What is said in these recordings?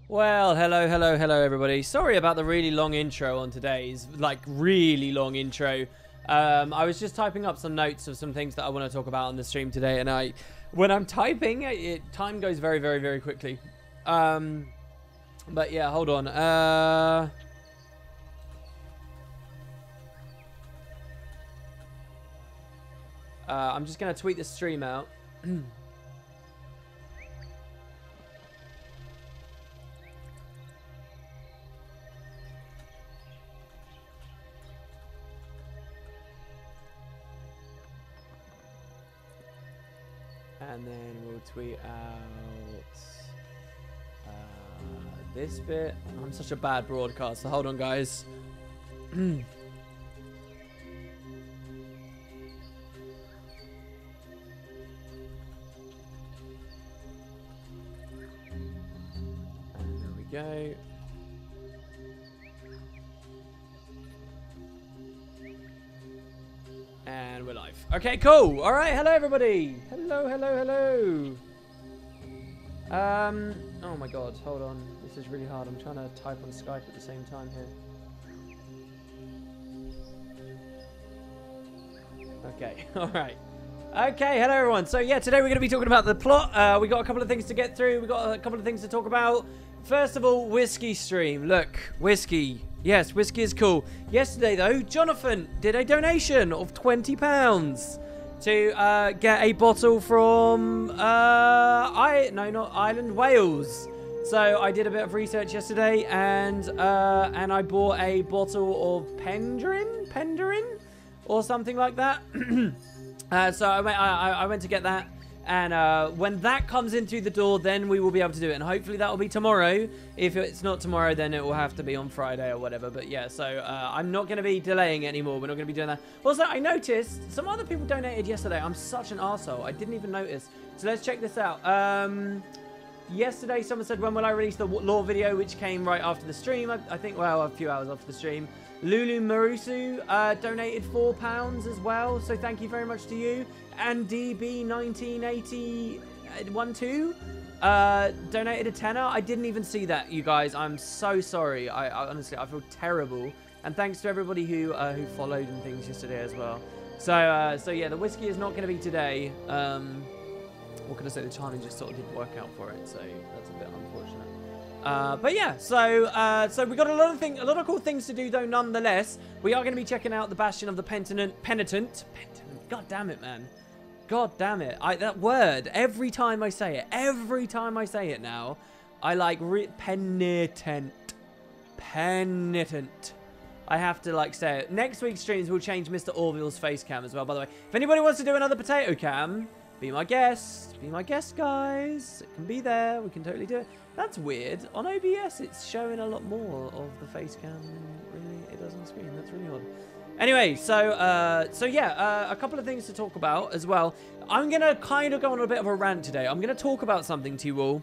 Well, hello, everybody. Sorry about the really long intro on today's, really long intro. I was just typing up some notes of some things that I want to talk about on the stream today, and when I'm typing, time goes very, very, very quickly. But yeah, hold on. I'm just going to tweet the stream out. And then we'll tweet out this bit. I'm such a bad broadcaster. Hold on, guys. And there we go. And we're live. Okay, cool. All right, hello everybody. Hello. Oh my god, hold on. This is really hard. I'm trying to type on Skype at the same time here. Okay, all right. Okay, hello everyone. So yeah, today we're going to be talking about the plot. We got a couple of things to get through. We got a couple of things to talk about. First of all, whiskey stream. Look, whiskey. Yes, whiskey is cool. Yesterday, though, Jonathan did a donation of £20 to get a bottle from not Ireland, Wales. So I did a bit of research yesterday, and I bought a bottle of Penderyn, or something like that. So I went to get that. And when that comes in through the door, then we will be able to do it. And hopefully that will be tomorrow. If it's not tomorrow, then it will have to be on Friday or whatever. But yeah, so I'm not going to be delaying anymore. We're not going to be doing that. Also, I noticed some other people donated yesterday. I'm such an arsehole. I didn't even notice. So let's check this out. Yesterday, someone said, when will I release the lore video, which came right after the stream. I think, well, a few hours after the stream. Lulu Marusu donated £4 as well. So thank you very much to you. And DB198012 donated a tenner. I didn't even see that, you guys. I'm so sorry. I honestly, I feel terrible. And thanks to everybody who followed and things yesterday as well. So yeah, the whiskey is not going to be today. What can I say? The timing just sort of didn't work out for it, so that's a bit unfortunate. But yeah, so we got a lot of cool things to do though. Nonetheless, we are going to be checking out the Bastion of the Penitent. God damn it, man. God damn it. That word, every time I say it now, I like penitent. I have to like say it. Next week's streams will change Mr. Orville's face cam as well, by the way. If anybody wants to do another potato cam, be my guest. Be my guest, guys. It can be there. We can totally do it. That's weird. On OBS, it's showing a lot more of the face cam than really it does on screen. That's really odd. Anyway, so yeah, a couple of things to talk about as well. I'm going to kind of go on a bit of a rant today. I'm going to talk about something to you all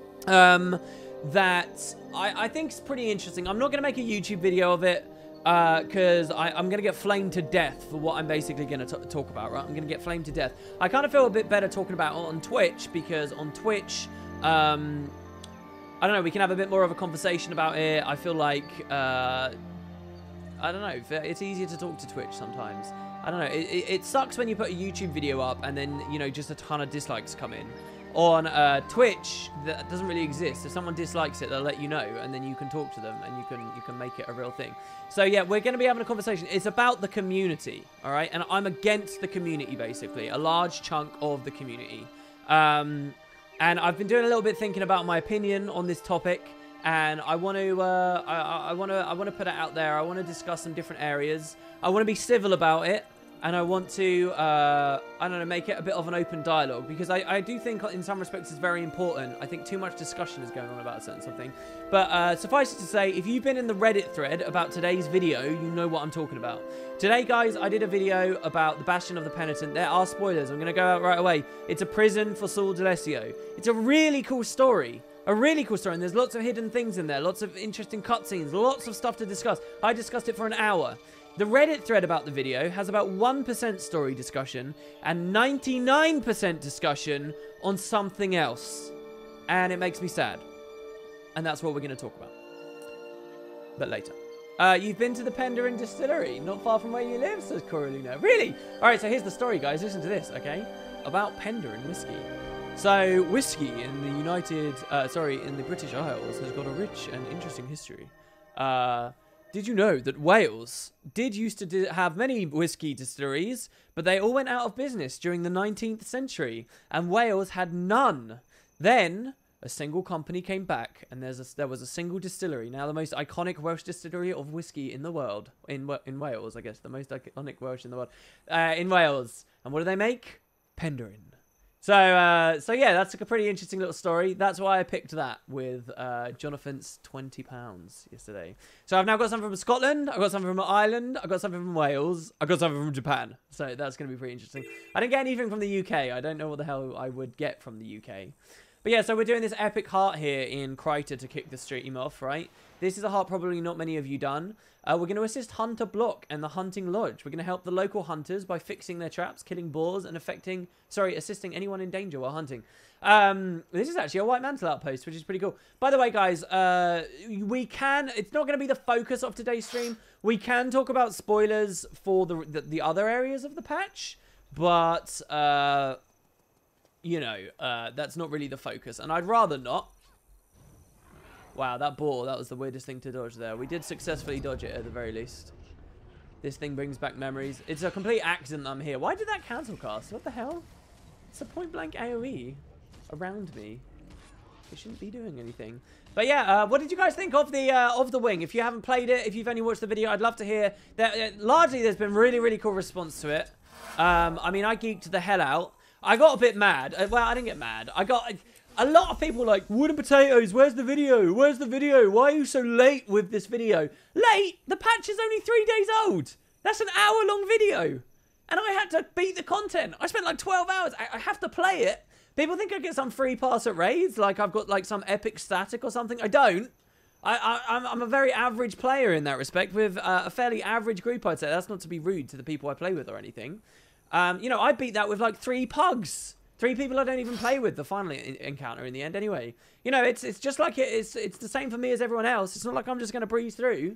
that I think is pretty interesting. I'm not going to make a YouTube video of it because I'm going to get flamed to death for what I'm basically going to talk about, right? I'm going to get flamed to death. I kind of feel a bit better talking about it on Twitch because on Twitch, I don't know, we can have a bit more of a conversation about it. I feel like... I don't know, it's easier to talk to Twitch sometimes. I don't know, it sucks when you put a YouTube video up and then, you know, just a ton of dislikes come in. On Twitch, that doesn't really exist. If someone dislikes it, they'll let you know, and then you can talk to them, and you can make it a real thing. So yeah, we're going to be having a conversation. It's about the community, all right? And I'm against the community, basically. A large chunk of the community. And I've been doing a little bit thinking about my opinion on this topic. And I want to put it out there. I want to discuss some different areas. I want to be civil about it, and I want to I don't know, make it a bit of an open dialogue because I do think in some respects it's very important. I think too much discussion is going on about a certain something. But suffice it to say, if you've been in the Reddit thread about today's video, you know what I'm talking about. Today, guys, I did a video about the Bastion of the Penitent. There are spoilers. I'm going to go out right away. It's a prison for Saul D'Alessio. It's a really cool story. A really cool story, and there's lots of hidden things in there, lots of interesting cutscenes, lots of stuff to discuss. I discussed it for an hour. The Reddit thread about the video has about 1% story discussion and 99% discussion on something else. And it makes me sad. And that's what we're going to talk about. But later. You've been to the Penderyn Distillery, not far from where you live, says Coralina. Really? All right, so here's the story, guys. Listen to this, okay? About Penderyn whiskey. So, whiskey in the in the British Isles has got a rich and interesting history. Did you know that Wales did used to have many whiskey distilleries, but they all went out of business during the 19th century, and Wales had none. Then a single company came back, and there was a single distillery, now the most iconic Welsh distillery of whiskey in the world, in Wales, I guess, the most iconic Welsh in the world, in Wales. And what do they make? Penderyn. So yeah, that's a pretty interesting little story. That's why I picked that with Jonathan's £20 yesterday. So I've now got something from Scotland, I've got something from Ireland, I've got something from Wales, I've got something from Japan. So that's going to be pretty interesting. I didn't get anything from the UK. I don't know what the hell I would get from the UK. But yeah, so we're doing this epic heart here in Kryta to kick the stream off, right? This is a heart probably not many of you done. We're going to assist Hunter Block and the Hunting Lodge. We're going to help the local hunters by fixing their traps, killing boars, and assisting anyone in danger while hunting. This is actually a White Mantle outpost, which is pretty cool. By the way, guys, it's not going to be the focus of today's stream. We can talk about spoilers for the other areas of the patch, but you know, that's not really the focus, and I'd rather not. Wow, that boar, that was the weirdest thing to dodge there. We did successfully dodge it at the very least. This thing brings back memories. It's a complete accident I'm here. Why did that cancel cast? What the hell? It's a point blank AoE around me. It shouldn't be doing anything. But yeah, what did you guys think of the wing? If you haven't played it, if you've only watched the video, I'd love to hear. Largely, there's been really, really cool response to it. I mean, I geeked the hell out. I got a bit mad. Well, I didn't get mad. I got a lot of people like, Wood and Potatoes, where's the video? Where's the video? Why are you so late with this video? Late? The patch is only 3 days old. That's an hour-long video. And I had to beat the content. I spent like 12 hours. I have to play it. People think I get some free pass at raids, like I've got like some epic static or something. I don't. I'm a very average player in that respect with a fairly average group, I'd say. That's not to be rude to the people I play with or anything. You know, I beat that with like 3 pugs. 3 people I don't even play with the final encounter in the end anyway. You know, it's just like it's the same for me as everyone else. It's not like I'm just going to breeze through.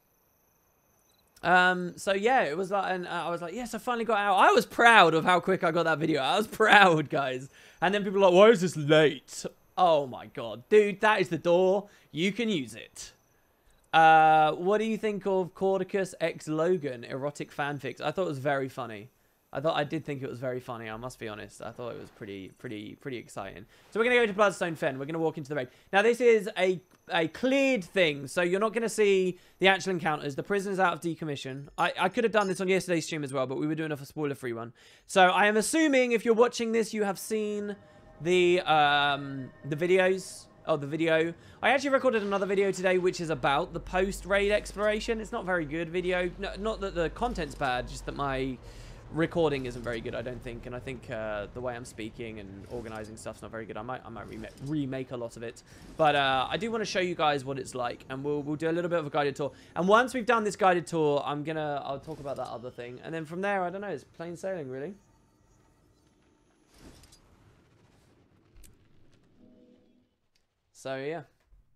So yeah, it was like, and I was like, yes, I finally got out. I was proud of how quick I got that video. I was proud, guys. And then people were like, why is this late? Oh my god. Dude, that is the door. You can use it. What do you think of Cordicus x Logan erotic fanfics? I thought it was very funny. I did think it was very funny, I must be honest. I thought it was pretty exciting. So we're going to go to Bloodstone Fen. We're going to walk into the raid. Now, this is a cleared thing, so you're not going to see the actual encounters. The prisoner's out of decommission. I could have done this on yesterday's stream as well, but we were doing a spoiler-free one. So I am assuming if you're watching this, you have seen the videos. Oh, the video. I actually recorded another video today, which is about the post-raid exploration. It's not a very good video. No, not that the content's bad, just that my recording isn't very good, I don't think, and I think the way I'm speaking and organizing stuff's not very good. I might remake a lot of it, but I do want to show you guys what it's like, and we'll do a little bit of a guided tour. And once we've done this guided tour, I'll talk about that other thing, and then from there, I don't know, it's plain sailing, really. So yeah.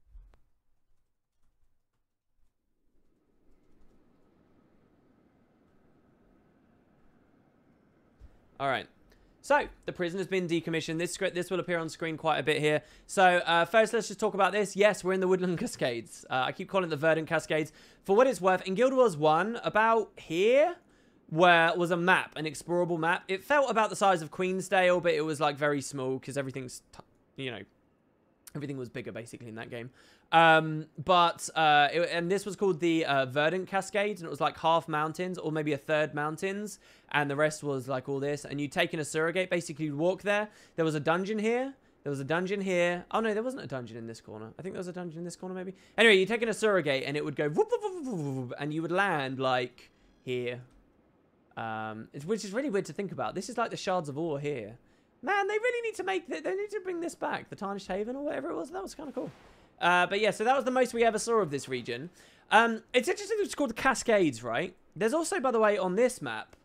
All right, so the prison has been decommissioned. This will appear on screen quite a bit here. So first, let's just talk about this. Yes, we're in the Woodland Cascades. I keep calling it the Verdant Cascades. For what it's worth, in Guild Wars 1, about here, where was a map, an explorable map. It felt about the size of Queensdale, but it was like very small because everything's, you know, everything was bigger basically in that game. And this was called the Verdant Cascades, and it was like half mountains or maybe a third mountains, and the rest was like all this. And you'd take in a surrogate, basically you'd walk there. There was a dungeon here. There was a dungeon here. Oh no, there wasn't a dungeon in this corner. I think there was a dungeon in this corner maybe. Anyway, you take in a surrogate and it would go whoop, whoop, whoop, whoop, whoop, and you would land like here. Which is really weird to think about. This is like the Shards of Ore here. Man, they really need to they need to bring this back. The Tarnished Haven or whatever it was. That was kind of cool. But yeah, so that was the most we ever saw of this region. It's interesting it's called the Cascades, right? There's also, by the way, on this map,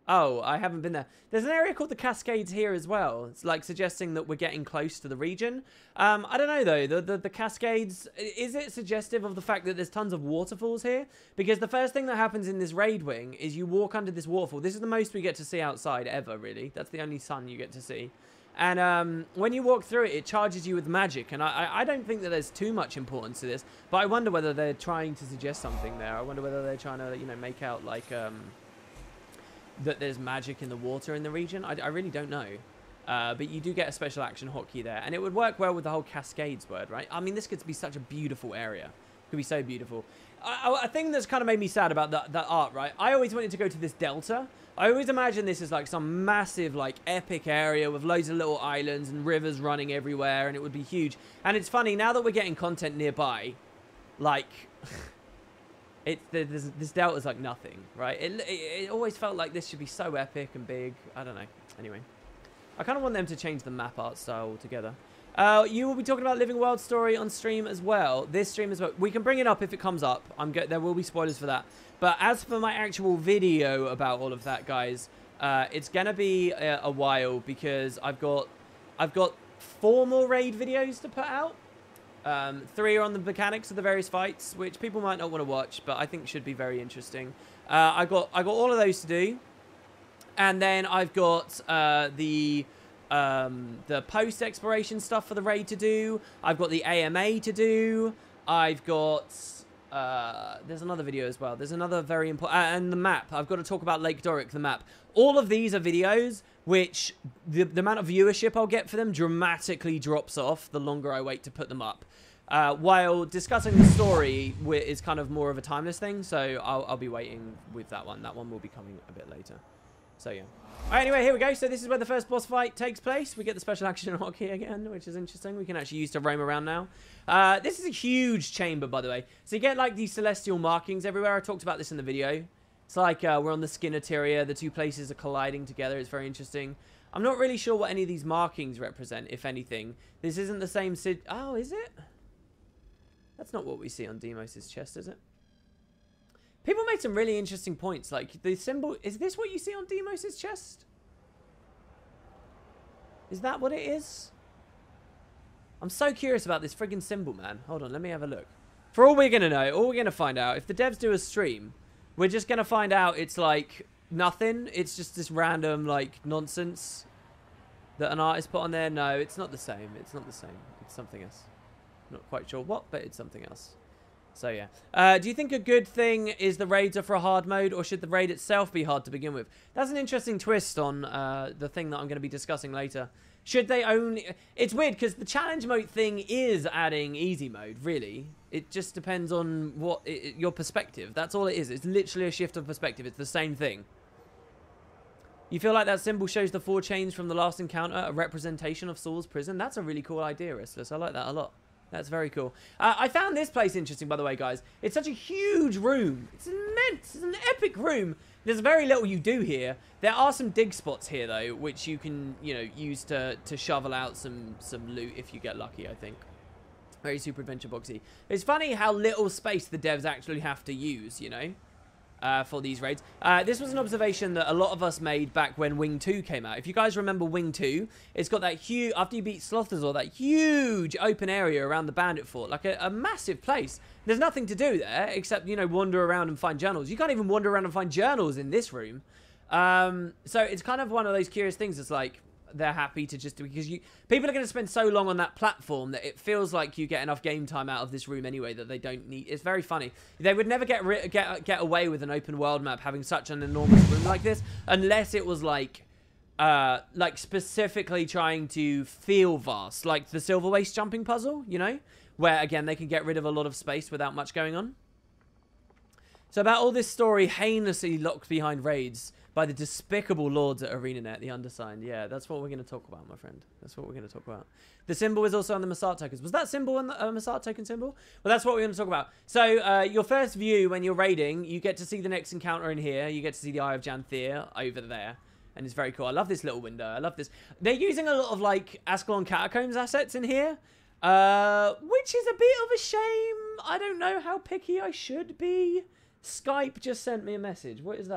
Oh, I haven't been there. There's an area called the Cascades here as well. It's like suggesting that we're getting close to the region. I don't know though. The Cascades, is it suggestive of the fact that there's tons of waterfalls here? Because the first thing that happens in this raid wing is you walk under this waterfall. This is the most we get to see outside ever, really. That's the only sun you get to see. And when you walk through it, it charges you with magic. And I don't think that there's too much importance to this. But I wonder whether they're trying to suggest something there. I wonder whether they're trying to, you know, make out like... that there's magic in the water in the region. I really don't know. But you do get a special action hotkey there. And it would work well with the whole Cascades word, right? I mean, this could be such a beautiful area. It could be so beautiful. A thing that's kind of made me sad about that art, right? I always wanted to go to this delta. I always imagine this as like some massive, like, epic area with loads of little islands and rivers running everywhere. And it would be huge. And it's funny, now that we're getting content nearby, like... this delta's like nothing, right? It always felt like this should be so epic and big. I don't know. Anyway, I kind of want them to change the map art style altogether. You will be talking about Living World Story on stream as well. This stream as well. We can bring it up if it comes up. There will be spoilers for that. But as for my actual video about all of that, guys, it's gonna be a while because I've got 4 more raid videos to put out. 3 are on the mechanics of the various fights, which people might not want to watch, but I think should be very interesting. I got all of those to do, and then I've got the post exploration stuff for the raid to do. I've got the AMA to do. I've got there's another video as well. There's another very important and the map. I've got to talk about Lake Doric, the map. All of these are videos which the amount of viewership I'll get for them dramatically drops off the longer I wait to put them up. While discussing the story is kind of more of a timeless thing, so I'll be waiting with that one. That one will be coming a bit later. So yeah. All right, anyway, here we go. So this is where the first boss fight takes place. We get the special action hotkey again, which is interesting. We can actually use to roam around now. This is a huge chamber, by the way. So you get like these celestial markings everywhere. I talked about this in the video. It's like we're on the Skinneteria. The two places are colliding together. It's very interesting. I'm not really sure what any of these markings represent, if anything. This isn't the same Sid... Oh, is it? That's not what we see on Deimos' chest, is it? People made some really interesting points. Like, the symbol... Is this what you see on Deimos' chest? Is that what it is? I'm so curious about this friggin' symbol, man. Hold on, let me have a look. For all we're going to know, all we're going to find out, if the devs do a stream... We're just going to find out it's like nothing. It's just this random like nonsense that an artist put on there. No, it's not the same. It's not the same. It's something else. Not quite sure what, but it's something else. So yeah. Do you think a good thing is the raids are for a hard mode, or should the raid itself be hard to begin with? That's an interesting twist on the thing that I'm going to be discussing later. Should they only... It's weird because the challenge mode thing is adding easy mode, really. It just depends on what your perspective. That's all it is. It's literally a shift of perspective. It's the same thing. You feel like that symbol shows the 4 chains from the last encounter, a representation of Saul's prison? That's a really cool idea, Ristless. I like that a lot. That's very cool. I found this place interesting, by the way, guys. It's such a huge room. It's immense. It's an epic room. There's very little you do here. There are some dig spots here, though, which you can, you know, use to shovel out some loot if you get lucky, I think. Very Super Adventure boxy. It's funny how little space the devs actually have to use, you know, for these raids. This was an observation that a lot of us made back when Wing 2 came out. If you guys remember Wing 2, it's got that huge, after you beat Slothazor, that huge open area around the bandit fort, like a massive place. There's nothing to do there except, you know, wander around and find journals. You can't even wander around and find journals in this room. So it's kind of one of those curious things. It's like they're happy to just... Because people are going to spend so long on that platform that it feels like you get enough game time out of this room anyway that they don't need... It's very funny. They would never get away with an open world map having such an enormous room like this unless it was like specifically trying to feel vast. Like the Silver Waste jumping puzzle, you know? Where, again, they can get rid of a lot of space without much going on. So about all this story heinously locked behind raids by the despicable lords at ArenaNet, the undersigned. Yeah, that's what we're going to talk about, my friend. That's what we're going to talk about. The symbol is also on the Massart tokens. Was that symbol on the Massart token symbol? Well, that's what we're going to talk about. So your first view when you're raiding, you get to see the next encounter in here. You get to see the Eye of Janthir over there. And it's very cool. I love this little window. I love this. They're using a lot of, like, Ascalon Catacombs assets in here. Which is a bit of a shame. I don't know how picky I should be. Skype just sent me a message. What is that?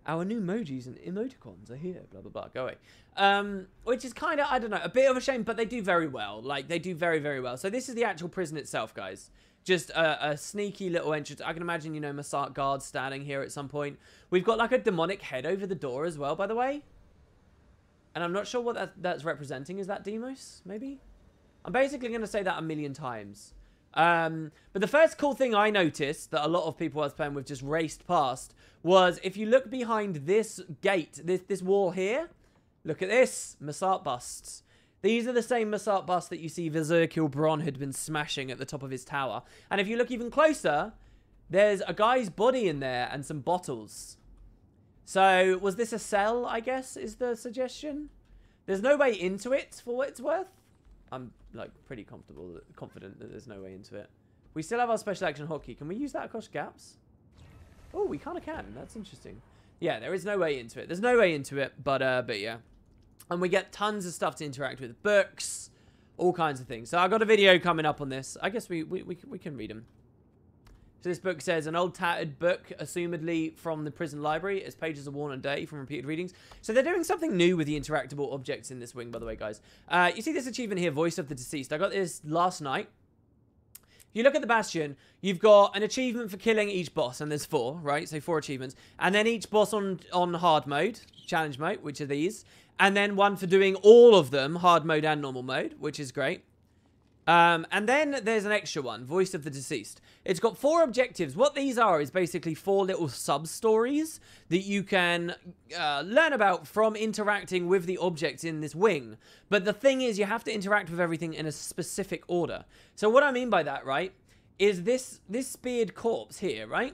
Our new emojis and emoticons are here, blah, blah, blah. Go away. Which is kind of, I don't know, a bit of a shame, but they do very well. Like, they do very, very well. So this is the actual prison itself, guys. Just a sneaky little entrance. I can imagine, you know, Masart guards standing here at some point. We've got, like, a demonic head over the door as well, by the way. And I'm not sure what that's representing. Is that Deimos, maybe? I'm basically going to say that a million times. But the first cool thing I noticed that a lot of people I was playing with just raced past was if you look behind this gate, this wall here, look at this, Masart busts. These are the same Masart busts that you see Vizirkil Bron had been smashing at the top of his tower. And if you look even closer, there's a guy's body in there and some bottles. So, was this a cell, I guess, is the suggestion? There's no way into it, for what it's worth. I'm, like, pretty confident that there's no way into it. We still have our special action hotkey. Can we use that across gaps? Oh, we kind of can. That's interesting. Yeah, there is no way into it. There's no way into it, but yeah. And we get tons of stuff to interact with. Books, all kinds of things. So I got a video coming up on this. I guess we can read them. So this book says, an old tattered book, assumedly from the prison library. Its pages are worn and dirty from repeated readings. So they're doing something new with the interactable objects in this wing, by the way, guys. You see this achievement here, Voice of the Deceased. I got this last night. If you look at the Bastion, you've got an achievement for killing each boss, and there's 4, right? So 4 achievements. And then each boss on hard mode, challenge mode, which are these. And then one for doing all of them, hard mode and normal mode, which is great. And then there's an extra one, Voice of the Deceased. It's got 4 objectives. What these are is basically 4 little sub-stories that you can learn about from interacting with the objects in this wing. But the thing is, you have to interact with everything in a specific order. So what I mean by that, right, is this speared corpse here, right?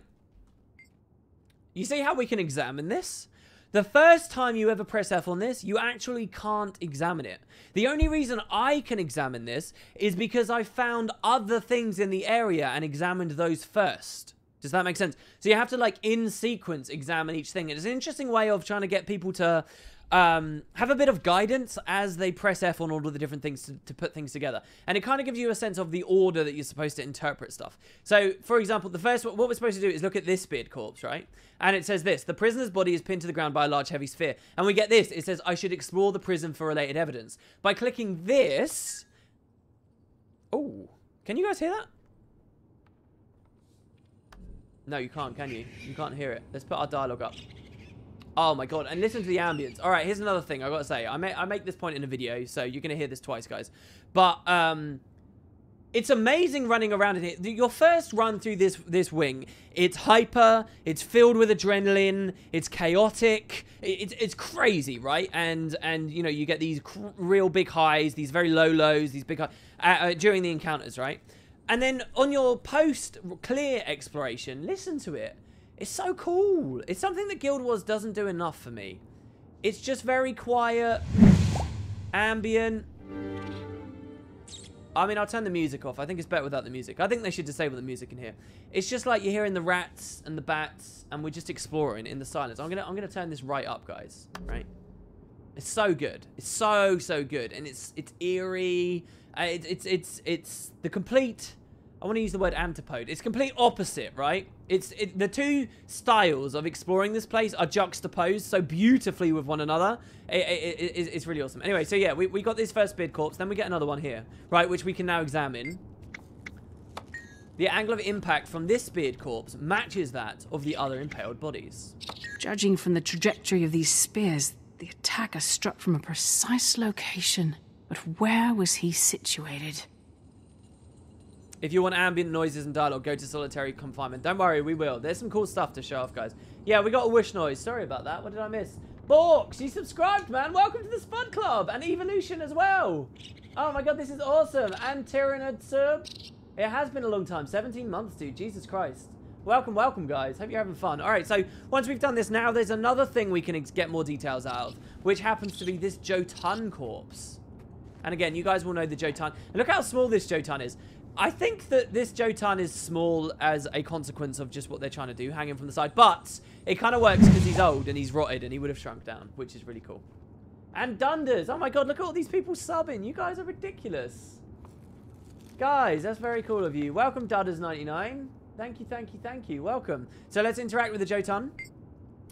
You see how we can examine this? The first time you ever press F on this, you actually can't examine it. The only reason I can examine this is because I found other things in the area and examined those first. Does that make sense? So you have to, like, in sequence, examine each thing. It's an interesting way of trying to get people to have a bit of guidance as they press F on all of the different things to put things together. And it kind of gives you a sense of the order that you're supposed to interpret stuff. So, for example, the first, what we're supposed to do is look at this speared corpse, right? And it says this, the prisoner's body is pinned to the ground by a large heavy sphere. And we get this, it says, I should explore the prison for related evidence. By clicking this, oh, can you guys hear that? No, you can't, can you? You can't hear it. Let's put our dialogue up. Oh my god, and listen to the ambience. All right, here's another thing I gotta say. I make this point in a video, so you're gonna hear this twice, guys. But it's amazing running around in here. Your first run through this wing, it's hyper, it's filled with adrenaline, it's chaotic, it's crazy, right? And you know, you get these real big highs, these very low lows, these big highs during the encounters, right? And then on your post-clear exploration, listen to it. It's so cool. It's something that Guild Wars doesn't do enough for me. It's just very quiet, ambient. I mean, I'll turn the music off. I think it's better without the music. I think they should disable the music in here. It's just like you're hearing the rats and the bats, and we're just exploring in the silence. I'm gonna turn this right up, guys. Right? It's so good. It's so good, and it's eerie. It's the complete. I want to use the word antipode. It's complete opposite, right? The two styles of exploring this place are juxtaposed so beautifully with one another. It's really awesome. Anyway, so yeah, we got this first speared corpse. Then we get another one here, right, which we can now examine. The angle of impact from this speared corpse matches that of the other impaled bodies. Judging from the trajectory of these spears, the attacker struck from a precise location. But where was he situated? If you want ambient noises and dialogue, go to solitary confinement. Don't worry, we will. There's some cool stuff to show off, guys. Yeah, we got a whoosh noise. Sorry about that. What did I miss? Borks, you subscribed, man. Welcome to the Spud Club. And Evolution as well. Oh my god, this is awesome. And Tyrannid Sub. It has been a long time. 17 months, dude. Jesus Christ. Welcome, welcome, guys. Hope you're having fun. All right, so once we've done this now, there's another thing we can get more details out of, which happens to be this Jotun corpse. And again, you guys will know the Jotun. And look how small this Jotun is. I think that this Jotun is small as a consequence of just what they're trying to do, hanging from the side. But it kind of works because he's old and he's rotted and he would have shrunk down, which is really cool. And Dunders. Oh my god, look at all these people subbing. You guys are ridiculous. Guys, that's very cool of you. Welcome, Dudders99. Thank you, thank you, thank you. Welcome. So let's interact with the Jotun.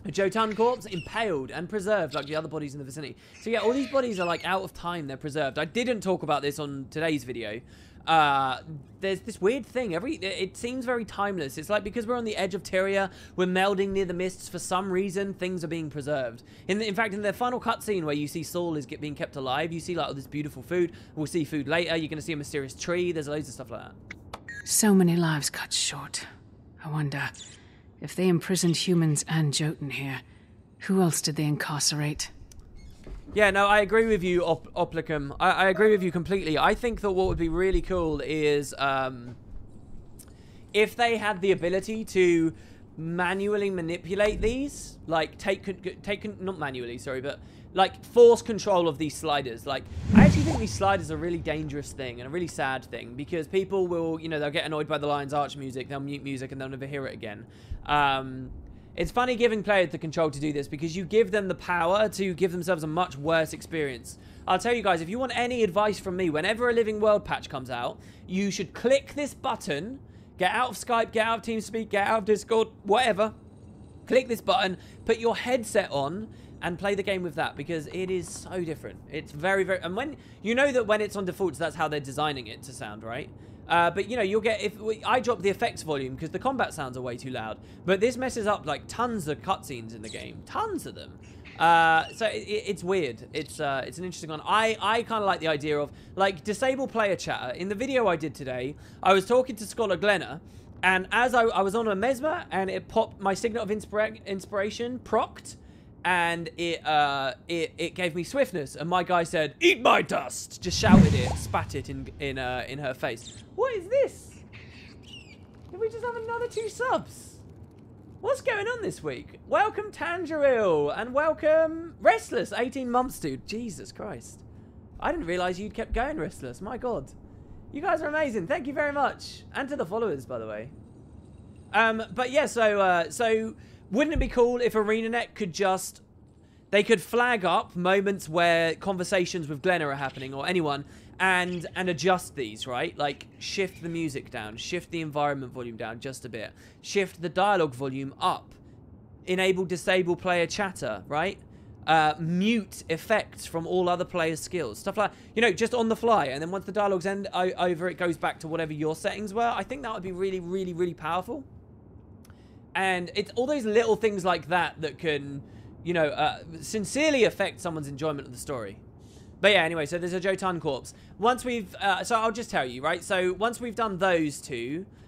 A Jotun corpse impaled and preserved like the other bodies in the vicinity. So yeah, all these bodies are like out of time. They're preserved. I didn't talk about this on today's video. There's this weird thing. It seems very timeless. It's like because we're on the edge of Tyria, we're melding near the mists. For some reason, things are being preserved. In fact, in the final cutscene where you see Saul is being kept alive, you see like all this beautiful food. We'll see food later. You're going to see a mysterious tree. There's loads of stuff like that. So many lives cut short. I wonder, if they imprisoned humans and Jotun here, who else did they incarcerate? Yeah, no, I agree with you, Oplicum. I agree with you completely. I think that what would be really cool is if they had the ability to manually manipulate these, like not manually, sorry, but like force control of these sliders. Like, I actually think these sliders are a really dangerous thing and a really sad thing because people will, you know, they'll get annoyed by the Lion's Arch music, they'll mute music and they'll never hear it again. It's funny giving players the control to do this because you give them the power to give themselves a much worse experience. I'll tell you guys, if you want any advice from me, whenever a Living World patch comes out, you should click this button, get out of Skype, get out of TeamSpeak, get out of Discord, whatever. Click this button, put your headset on, and play the game with that because it is so different. It's very, very... And when you know that when it's on defaults, that's how they're designing it to sound, right? But, you know, you'll get... I drop the effects volume because the combat sounds are way too loud. But this messes up, like, tons of cutscenes in the game. Tons of them. So it's weird. It's an interesting one. I kind of like the idea of, like, disable player chatter. In the video I did today, I was talking to Scholar Glenna, and as I was on a Mesmer, and it popped my Signet of Inspiration, procced, and it gave me swiftness, and my guy said, "Eat my dust!" Just shouted it, spat it in her face. What is this? Did we just have another 2 subs? What's going on this week? Welcome Tangeril, and welcome Restless, 18 months, dude. Jesus Christ. I didn't realise you'd kept going, Restless. My God. You guys are amazing. Thank you very much. And to the followers, by the way. But yeah, so wouldn't it be cool if ArenaNet could just... They could flag up moments where conversations with Glenna are happening, or anyone, and adjust these, right? Like, shift the music down, shift the environment volume down just a bit, shift the dialogue volume up, enable disable player chatter, right? Mute effects from all other players' skills, stuff like, you know, just on the fly, and then once the dialogues end over, it goes back to whatever your settings were. I think that would be really, really, really powerful. And it's all those little things like that that can, you know, sincerely affect someone's enjoyment of the story. But yeah, anyway, so there's a Jotun corpse. Once we've, so I'll just tell you, right? So once we've done those 2,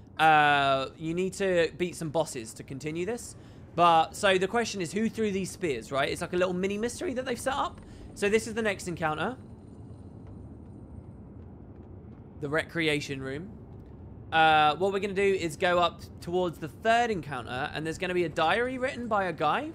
you need to beat some bosses to continue this. But, so the question is, who threw these spears, right? It's like a little mini mystery that they've set up. So this is the next encounter. The recreation room. What we're going to do is go up towards the 3rd encounter, and there's going to be a diary written by a guy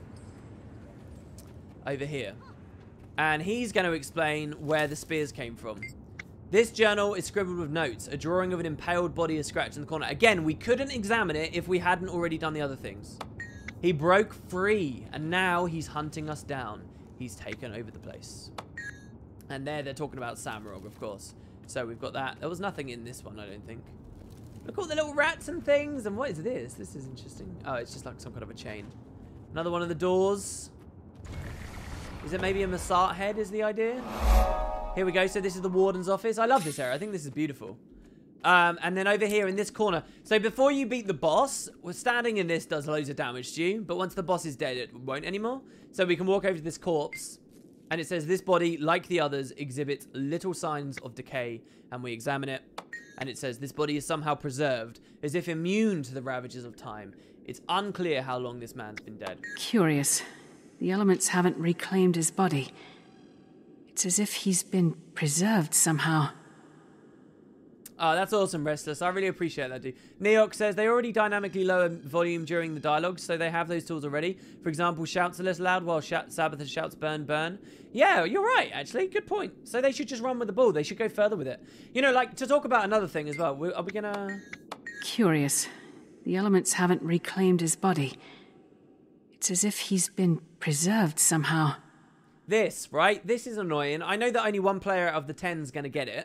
over here. And he's going to explain where the spears came from. This journal is scribbled with notes. A drawing of an impaled body is scratched in the corner. Again, we couldn't examine it if we hadn't already done the other things. He broke free, and now he's hunting us down. He's taken over the place. And there they're talking about Samurog, of course. So we've got that. There was nothing in this one, I don't think. Look at all the little rats and things. And what is this? This is interesting. Oh, it's just like some kind of a chain. Another one of the doors. Is it maybe a Massart head is the idea? Here we go. So this is the warden's office. I love this area. I think this is beautiful. And then over here in this corner. So before you beat the boss, standing in this does loads of damage to you. But once the boss is dead, it won't anymore. So we can walk over to this corpse. And it says, this body, like the others, exhibits little signs of decay. And we examine it. And it says, this body is somehow preserved, as if immune to the ravages of time. It's unclear how long this man's been dead. Curious. The elements haven't reclaimed his body. It's as if he's been preserved somehow. Oh, that's awesome, Restless. I really appreciate that, dude. Neok says they already dynamically lower volume during the dialogue, so they have those tools already. For example, shouts are less loud while Sabbath shouts burn, burn. Yeah, you're right, actually. Good point. So they should just run with the ball. They should go further with it. You know, like, to talk about another thing as well. Are we gonna... Curious. The elements haven't reclaimed his body. It's as if he's been preserved somehow. This, right? This is annoying. I know that only one player out of the 10 is going to get it.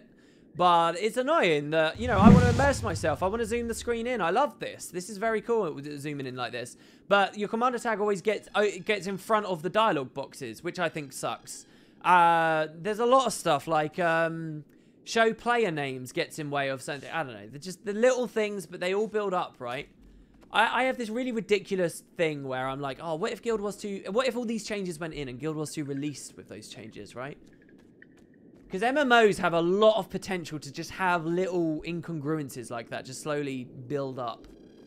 But it's annoying that, you know, I want to immerse myself. I want to zoom the screen in. I love this. This is very cool zooming in like this. But your commander tag always gets in front of the dialogue boxes, which I think sucks. There's a lot of stuff like show player names gets in way of something. I don't know. They're just the little things, but they all build up, right? I have this really ridiculous thing where I'm like, oh, what if Guild Wars 2... What if all these changes went in and Guild Wars 2 released with those changes, right? Because MMOs have a lot of potential to just have little incongruences like that, just slowly build up.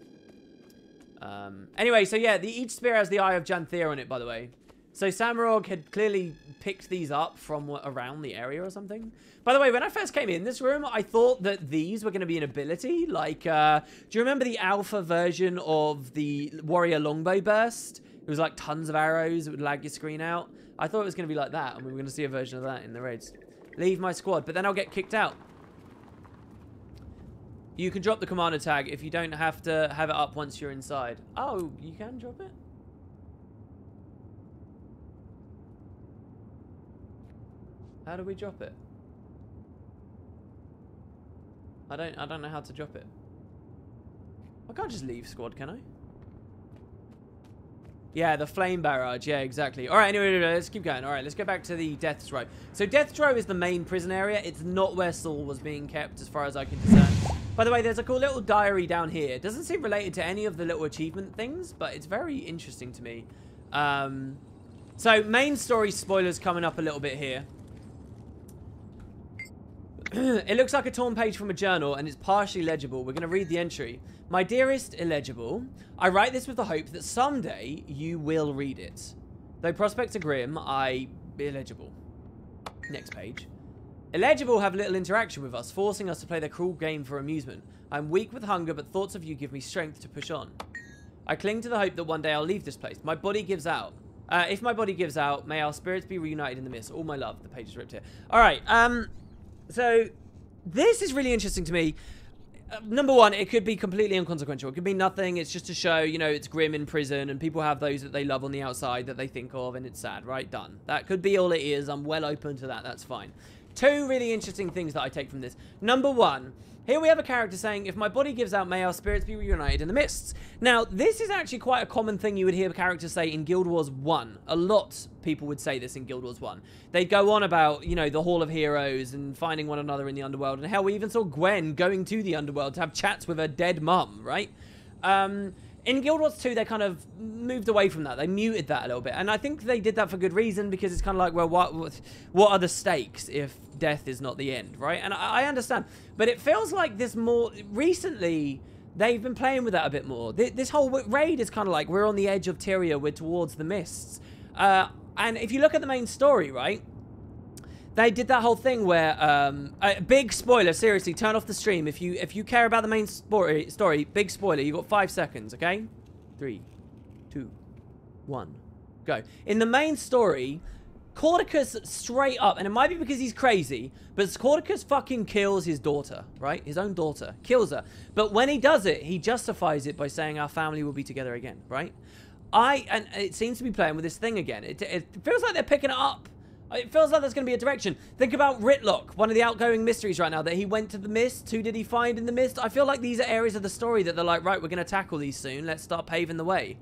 Anyway, so yeah, each spear has the Eye of Janthir on it, by the way. So Samurog had clearly picked these up from around the area or something. By the way, when I first came in this room, I thought that these were going to be an ability. Like, do you remember the alpha version of the Warrior Longbow Burst? It was like tons of arrows. It would lag your screen out. I thought it was going to be like that, and we were going to see a version of that in the raids. Leave my squad, but then I'll get kicked out. You can drop the commander tag if you don't have to have it up once you're inside. Oh, you can drop it? How do we drop it? I don't know how to drop it. I can't just leave squad, can I? Yeah, the flame barrage. Yeah, exactly. All right, anyway, let's keep going. All right, let's go back to the Death's Row. So Death's Row is the main prison area. It's not where Saul was being kept, as far as I can discern. By the way, there's a cool little diary down here. It doesn't seem related to any of the little achievement things, but it's very interesting to me. So main story spoilers coming up a little bit here. It looks like a torn page from a journal, and it's partially legible. We're going to read the entry. My dearest illegible, I write this with the hope that someday you will read it. Though prospects are grim, illegible. Next page. Illegible have little interaction with us, forcing us to play their cruel game for amusement. I'm weak with hunger, but thoughts of you give me strength to push on. I cling to the hope that one day I'll leave this place. My body gives out. If my body gives out, may our spirits be reunited in the mist. All my love. The page is ripped here. All right. So this is really interesting to me. Number one, it could be completely inconsequential. It could be nothing. It's just to show, you know, it's grim in prison and people have those that they love on the outside that they think of and it's sad, right? Done. That could be all it is. I'm well open to that. That's fine. Two really interesting things that I take from this. Number one, here we have a character saying, if my body gives out, may our spirits be reunited in the mists. Now, this is actually quite a common thing you would hear characters say in Guild Wars 1. A lot of people would say this in Guild Wars 1. They'd go on about, you know, the Hall of Heroes and finding one another in the underworld. And hell, we even saw Gwen going to the underworld to have chats with her dead mum, right? In Guild Wars 2, they kind of moved away from that. They muted that a little bit. And I think they did that for good reason, because it's kind of like, well, what are the stakes if death is not the end, right? And I understand. But it feels like this more... Recently, they've been playing with that a bit more. This whole raid is kind of like, we're on the edge of Tyria, we're towards the mists. And if you look at the main story, right? They did that whole thing where, big spoiler, seriously, turn off the stream. If you care about the main story, big spoiler, you've got 5 seconds, okay? 3, 2, 1, go. In the main story, Cordicus straight up, and it might be because he's crazy, but Cordicus fucking kills his daughter, right? His own daughter. Kills her. But when he does it, he justifies it by saying our family will be together again, right? And it seems to be playing with this thing again. It feels like they're picking it up. It feels like there's going to be a direction. Think about Ritlock, one of the outgoing mysteries right now, that he went to the mist. Who did he find in the mist? I feel like these are areas of the story that they're like, right, we're going to tackle these soon. Let's start paving the way.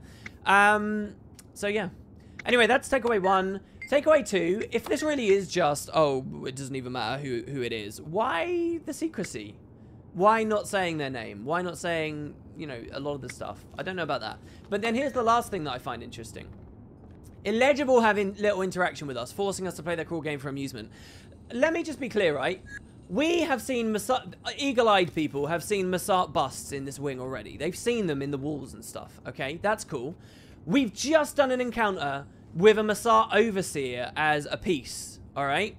So, yeah. Anyway, that's takeaway 1. Takeaway 2, if this really is just, oh, it doesn't even matter who it is, why the secrecy? Why not saying their name? Why not saying, you know, a lot of the stuff? I don't know about that. But then here's the last thing that I find interesting. Illegible having little interaction with us, forcing us to play their cruel game for amusement. Let me just be clear, right? We have seen, eagle-eyed people have seen Masart busts in this wing already. They've seen them in the walls and stuff, okay? That's cool. We've just done an encounter with a Masart Overseer as a piece, alright?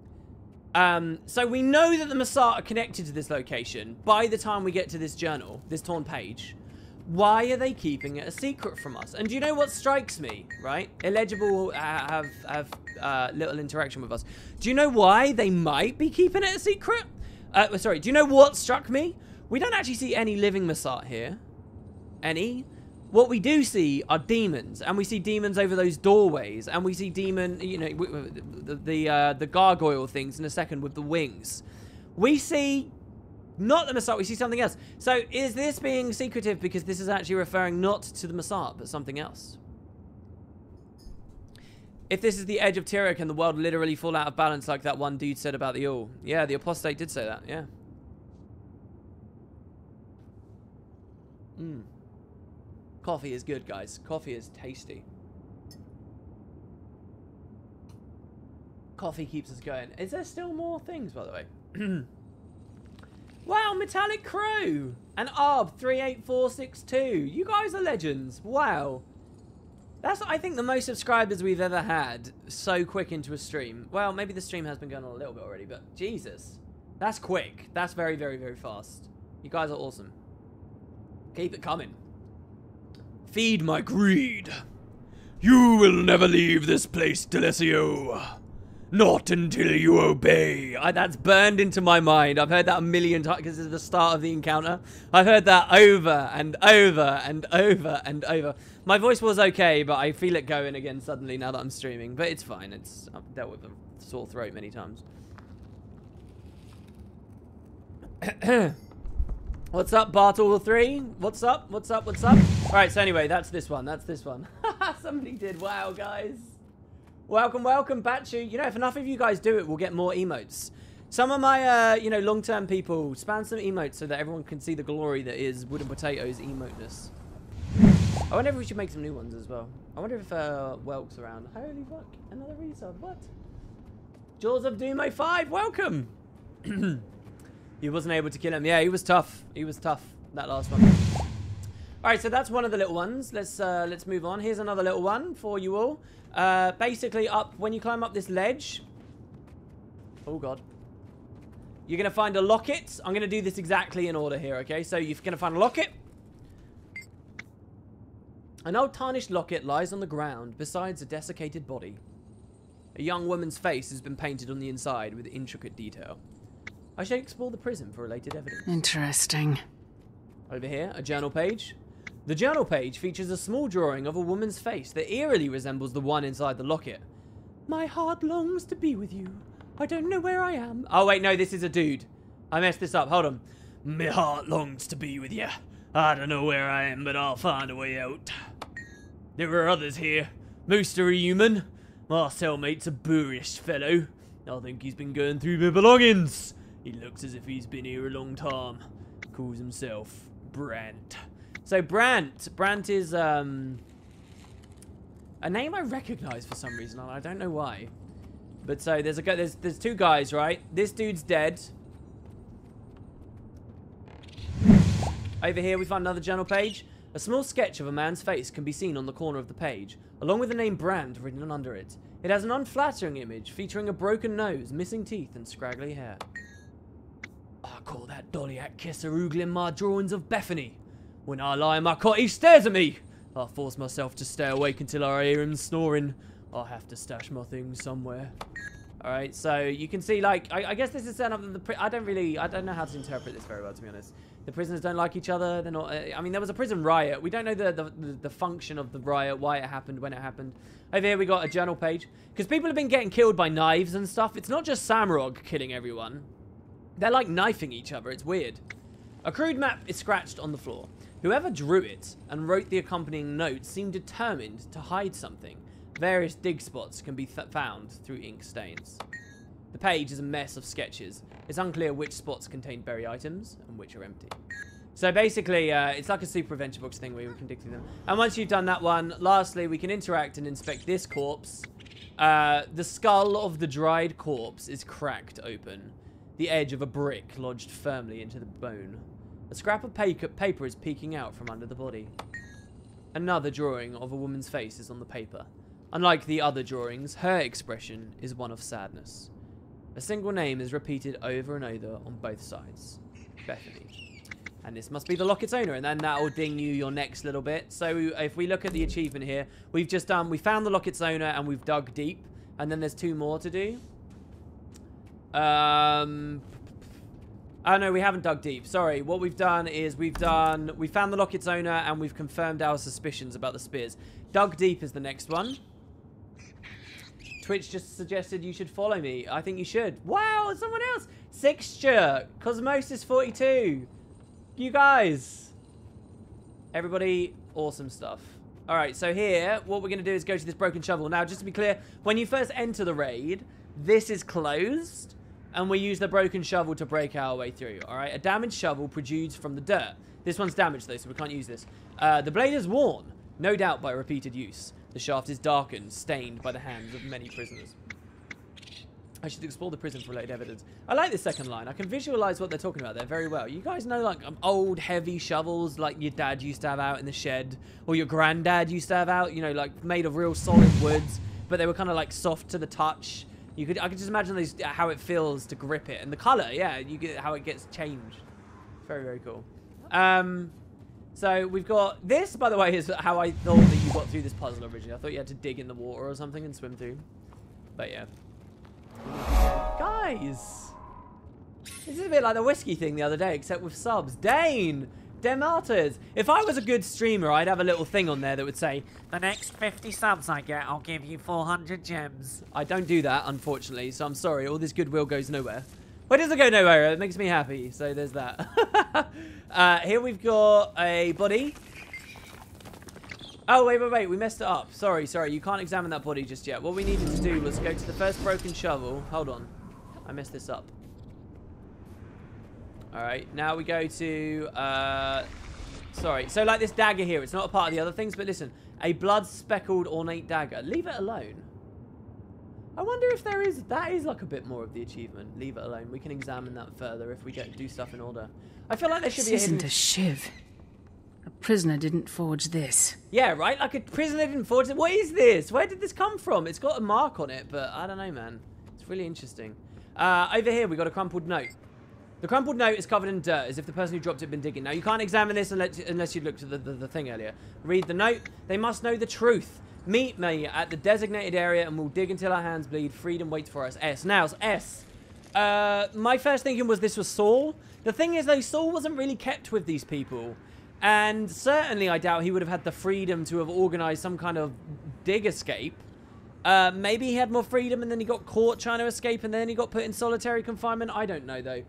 So we know that the Masart are connected to this location by the time we get to this journal, this torn page. Why are they keeping it a secret from us? And do you know what strikes me, right? Illegible have little interaction with us. Do you know why they might be keeping it a secret? Sorry, do you know what struck me? We don't actually see any living Masart here. Any? What we do see are demons, and we see demons over those doorways, and we see demon, you know, the gargoyle things in a second with the wings. We see not the Massart, we see something else. So is this being secretive because this is actually referring not to the Massart, but something else? If this is the edge of Tyrek and the world literally fall out of balance like that one dude said about the All. Yeah, the Apostate did say that, yeah. Coffee is good, guys. Coffee is tasty. Coffee keeps us going. Is there still more things, by the way? Wow, Metallic Crow! And Arb38462. You guys are legends. Wow. That's, I think, the most subscribers we've ever had so quick into a stream. Well, maybe the stream has been going on a little bit already, but Jesus. That's quick. That's very, very, very fast. You guys are awesome. Keep it coming. Feed my greed. You will never leave this place, Delesio. Not until you obey. That's burned into my mind. I've heard that a million times because it's the start of the encounter. I've heard that over and over and over and over. My voice was okay, but I feel it going again suddenly now that I'm streaming. But it's fine. I've dealt with a sore throat many times. What's up, Bartle3? What's up? What's up? What's up? Alright, so anyway, that's this one. That's this one. Somebody did. Wow, guys. Welcome, welcome, Batchu. You know, if enough of you guys do it, we'll get more emotes. Some of my, you know, long-term people, spam some emotes so that everyone can see the glory that is Wooden Potatoes emoteness. I wonder if we should make some new ones as well. I wonder if Welk's around. Holy fuck, another resub. What? Jaws of Doom 05, welcome. He wasn't able to kill him. Yeah, he was tough. He was tough, that last one. All right, so that's one of the little ones. Let's move on. Here's another little one for you all. Basically, when you climb up this ledge. Oh god. You're gonna find a locket. I'm gonna do this exactly in order here. Okay, so you're gonna find a locket. An old tarnished locket lies on the ground besides a desiccated body. A young woman's face has been painted on the inside with intricate detail. I shall explore the prison for related evidence. Interesting. Over here, a journal page. The journal page features a small drawing of a woman's face that eerily resembles the one inside the locket. My heart longs to be with you. I don't know where I am. Oh, wait, no, this is a dude. I messed this up. Hold on. My heart longs to be with you. I don't know where I am, but I'll find a way out. There are others here. Most are human. My cellmate's a boorish fellow. I think he's been going through my belongings. He looks as if he's been here a long time. Calls himself Brant. So Brant is a name I recognize for some reason. I don't know why. But so there's two guys, right? This dude's dead. Over here we find another journal page. A small sketch of a man's face can be seen on the corner of the page, along with the name Brand written under it. It has an unflattering image featuring a broken nose, missing teeth, and scraggly hair. I call that Dolliac kisser oogling my drawings of Bethany. When I lie in my cot, he stares at me. I force myself to stay awake until I hear him snoring. I'll have to stash my things somewhere. Alright, so you can see, like, I guess this is set up that I don't know how to interpret this very well, to be honest. The prisoners don't like each other. They're not, I mean, there was a prison riot. We don't know the function of the riot, why it happened, when it happened. Over here we got a journal page. Because people have been getting killed by knives and stuff. It's not just Samurog killing everyone. They're like knifing each other. It's weird. A crude map is scratched on the floor. Whoever drew it and wrote the accompanying notes seemed determined to hide something. Various dig spots can be found through ink stains. The page is a mess of sketches. It's unclear which spots contain buried items and which are empty. So basically, it's like a super adventure books thing where we can dig through them. And once you've done that one, lastly, we can interact and inspect this corpse. The skull of the dried corpse is cracked open. The edge of a brick lodged firmly into the bone. A scrap of paper is peeking out from under the body. Another drawing of a woman's face is on the paper. Unlike the other drawings, her expression is one of sadness. A single name is repeated over and over on both sides. Bethany. And this must be the locket's owner, and then that'll ding you your next little bit. So if we look at the achievement here, we found the locket's owner and we've dug deep. And then there's 2 more to do. Oh no, we haven't dug deep. Sorry. What we've done is we found the locket's owner and we've confirmed our suspicions about the spears. Dug deep is the next one. Twitch just suggested you should follow me. I think you should. Wow, someone else. Sixture. Cosmosis 42. You guys. Everybody, awesome stuff. All right, so here, what we're going to do is go to this broken shovel. Now, just to be clear, when you first enter the raid, this is closed, and we use the broken shovel to break our way through. All right, a damaged shovel protrudes from the dirt. This one's damaged, though, so we can't use this. The blade is worn, no doubt by repeated use. The shaft is darkened, stained by the hands of many prisoners. I should explore the prison for related evidence. I like this second line. I can visualize what they're talking about there very well. You guys know, like, old, heavy shovels like your dad used to have out in the shed, or your granddad used to have out, you know, like, made of real solid woods, but they were kind of, like, soft to the touch. I could just imagine these, how it feels to grip it. And the color, yeah, you get how it gets changed. Very, very cool. So we've got this, by the way, is how I thought that you got through this puzzle originally. I thought you had to dig in the water or something and swim through. But yeah. Guys, this is a bit like the whiskey thing the other day, except with subs. Dane, Demarters. If I was a good streamer, I'd have a little thing on there that would say, the next 50 subs I get, I'll give you 400 gems. I don't do that, unfortunately, so I'm sorry. All this goodwill goes nowhere. Why does it go nowhere? It makes me happy, so there's that. Here we've got a body. Oh, wait. We messed it up. Sorry. You can't examine that body just yet. What we needed to do was go to the first broken shovel. Hold on. I messed this up. All right. Now we go to... sorry. So, like this dagger here. It's not a part of the other things, but listen. A blood-speckled ornate dagger. Leave it alone. I wonder if there is... That is like a bit more of the achievement. Leave it alone. We can examine that further if we do stuff in order. I feel like there should be a hidden... This isn't a shiv. A prisoner didn't forge this. Yeah, right? Like a prisoner didn't forge it. What is this? Where did this come from? It's got a mark on it, but I don't know, man. It's really interesting. Over here, we got a crumpled note. The crumpled note is covered in dirt, as if the person who dropped it had been digging. Now, you can't examine this unless you looked at the thing earlier. Read the note. They must know the truth. Meet me at the designated area, and we'll dig until our hands bleed. Freedom waits for us. S. Now, S. My first thinking was this was Saul. The thing is, though, Saul wasn't really kept with these people. And certainly, I doubt he would have had the freedom to have organized some kind of dig escape. Maybe he had more freedom and then he got caught trying to escape and then he got put in solitary confinement. I don't know, though.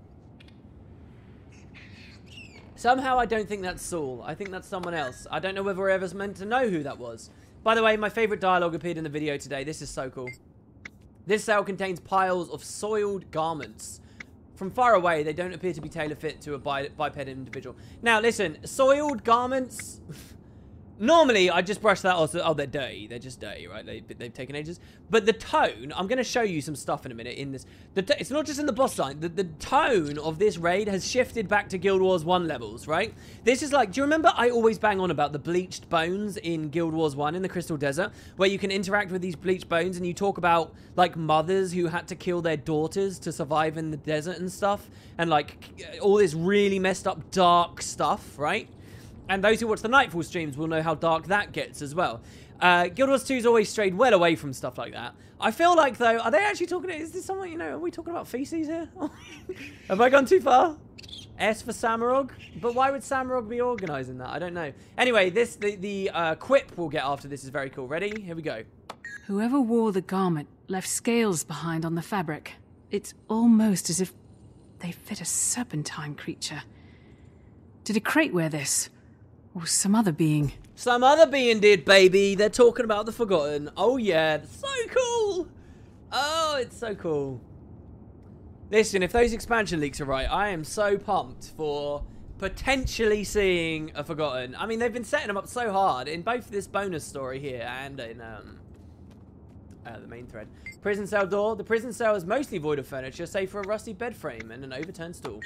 Somehow, I don't think that's Saul. I think that's someone else. I don't know whether we're ever meant to know who that was. By the way, my favorite dialogue appeared in the video today. This is so cool. This cell contains piles of soiled garments. From far away, they don't appear to be tailor-fit to a biped individual. Now, listen, soiled garments... Normally, I just brush that off. Oh, they're dirty. They're just dirty, right? They've taken ages. But the tone... I'm going to show you some stuff in a minute in this. It's not just in the boss line. The tone of this raid has shifted back to Guild Wars 1 levels, right? This is like... Do you remember I always bang on about the bleached bones in Guild Wars 1 in the Crystal Desert? Where you can interact with these bleached bones and you talk about, like, mothers who had to kill their daughters to survive in the desert and stuff. And, like, all this really messed up, dark stuff, right? And those who watch the Nightfall streams will know how dark that gets as well. Guild Wars 2's always strayed well away from stuff like that. I feel like, though, are they actually talking... Is this someone, you know, are we talking about feces here? Have I gone too far? S for Samurog? But why would Samurog be organising that? I don't know. Anyway, the quip we'll get after this is very cool. Ready? Here we go. Whoever wore the garment left scales behind on the fabric. It's almost as if they fit a serpentine creature. Did a crate wear this? Or some other being? Some other being did, baby. They're talking about the Forgotten. Oh, yeah. So cool. Oh, it's so cool. Listen, if those expansion leaks are right, I am so pumped for potentially seeing a Forgotten. I mean, they've been setting them up so hard in both this bonus story here and in the main thread. Prison cell door. The prison cell is mostly void of furniture, save for a rusty bed frame and an overturned stool.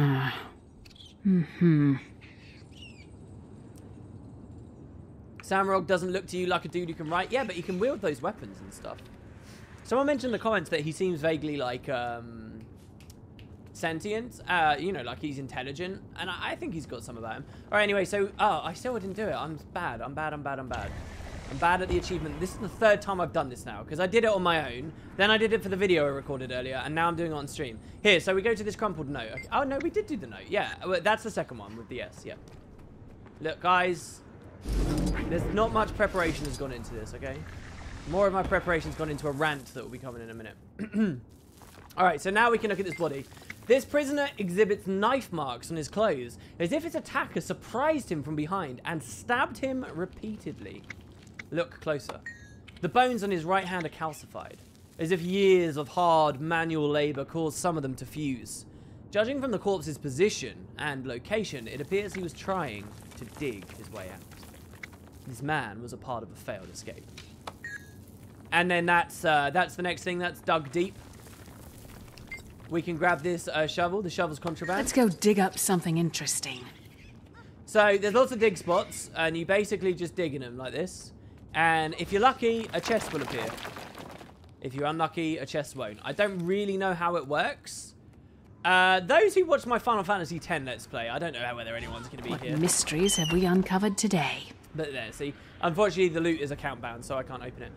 Samurog doesn't look to you like a dude who can write. Yeah, but he can wield those weapons and stuff. Someone mentioned in the comments that he seems vaguely like sentient. You know, like he's intelligent. And I think he's got some of that. Alright, anyway, so... Oh, I still didn't do it. I'm bad. I'm bad at the achievement. This is the third time I've done this now. Because I did it on my own. Then I did it for the video I recorded earlier. And now I'm doing it on stream. Here, so we go to this crumpled note. Okay. Oh, no, we did do the note. Yeah, that's the second one with the S. Yeah. Look, guys... There's not much preparation has gone into this, okay? More of my preparation's gone into a rant that will be coming in a minute. Alright, so now we can look at this body. This prisoner exhibits knife marks on his clothes, as if his attacker surprised him from behind and stabbed him repeatedly. Look closer. The bones on his right hand are calcified, as if years of hard manual labor caused some of them to fuse. Judging from the corpse's position and location, it appears he was trying to dig his way out. This man was a part of a failed escape. And then that's the next thing. That's dug deep. We can grab this shovel. The shovel's contraband. Let's go dig up something interesting. So there's lots of dig spots, and you basically just dig in them like this. And if you're lucky, a chest will appear. If you're unlucky, a chest won't. I don't really know how it works. Those who watch my Final Fantasy X Let's Play, I don't know whether anyone's going to be What here. mysteries have we uncovered today? But there, see, unfortunately the loot is account bound, so I can't open it.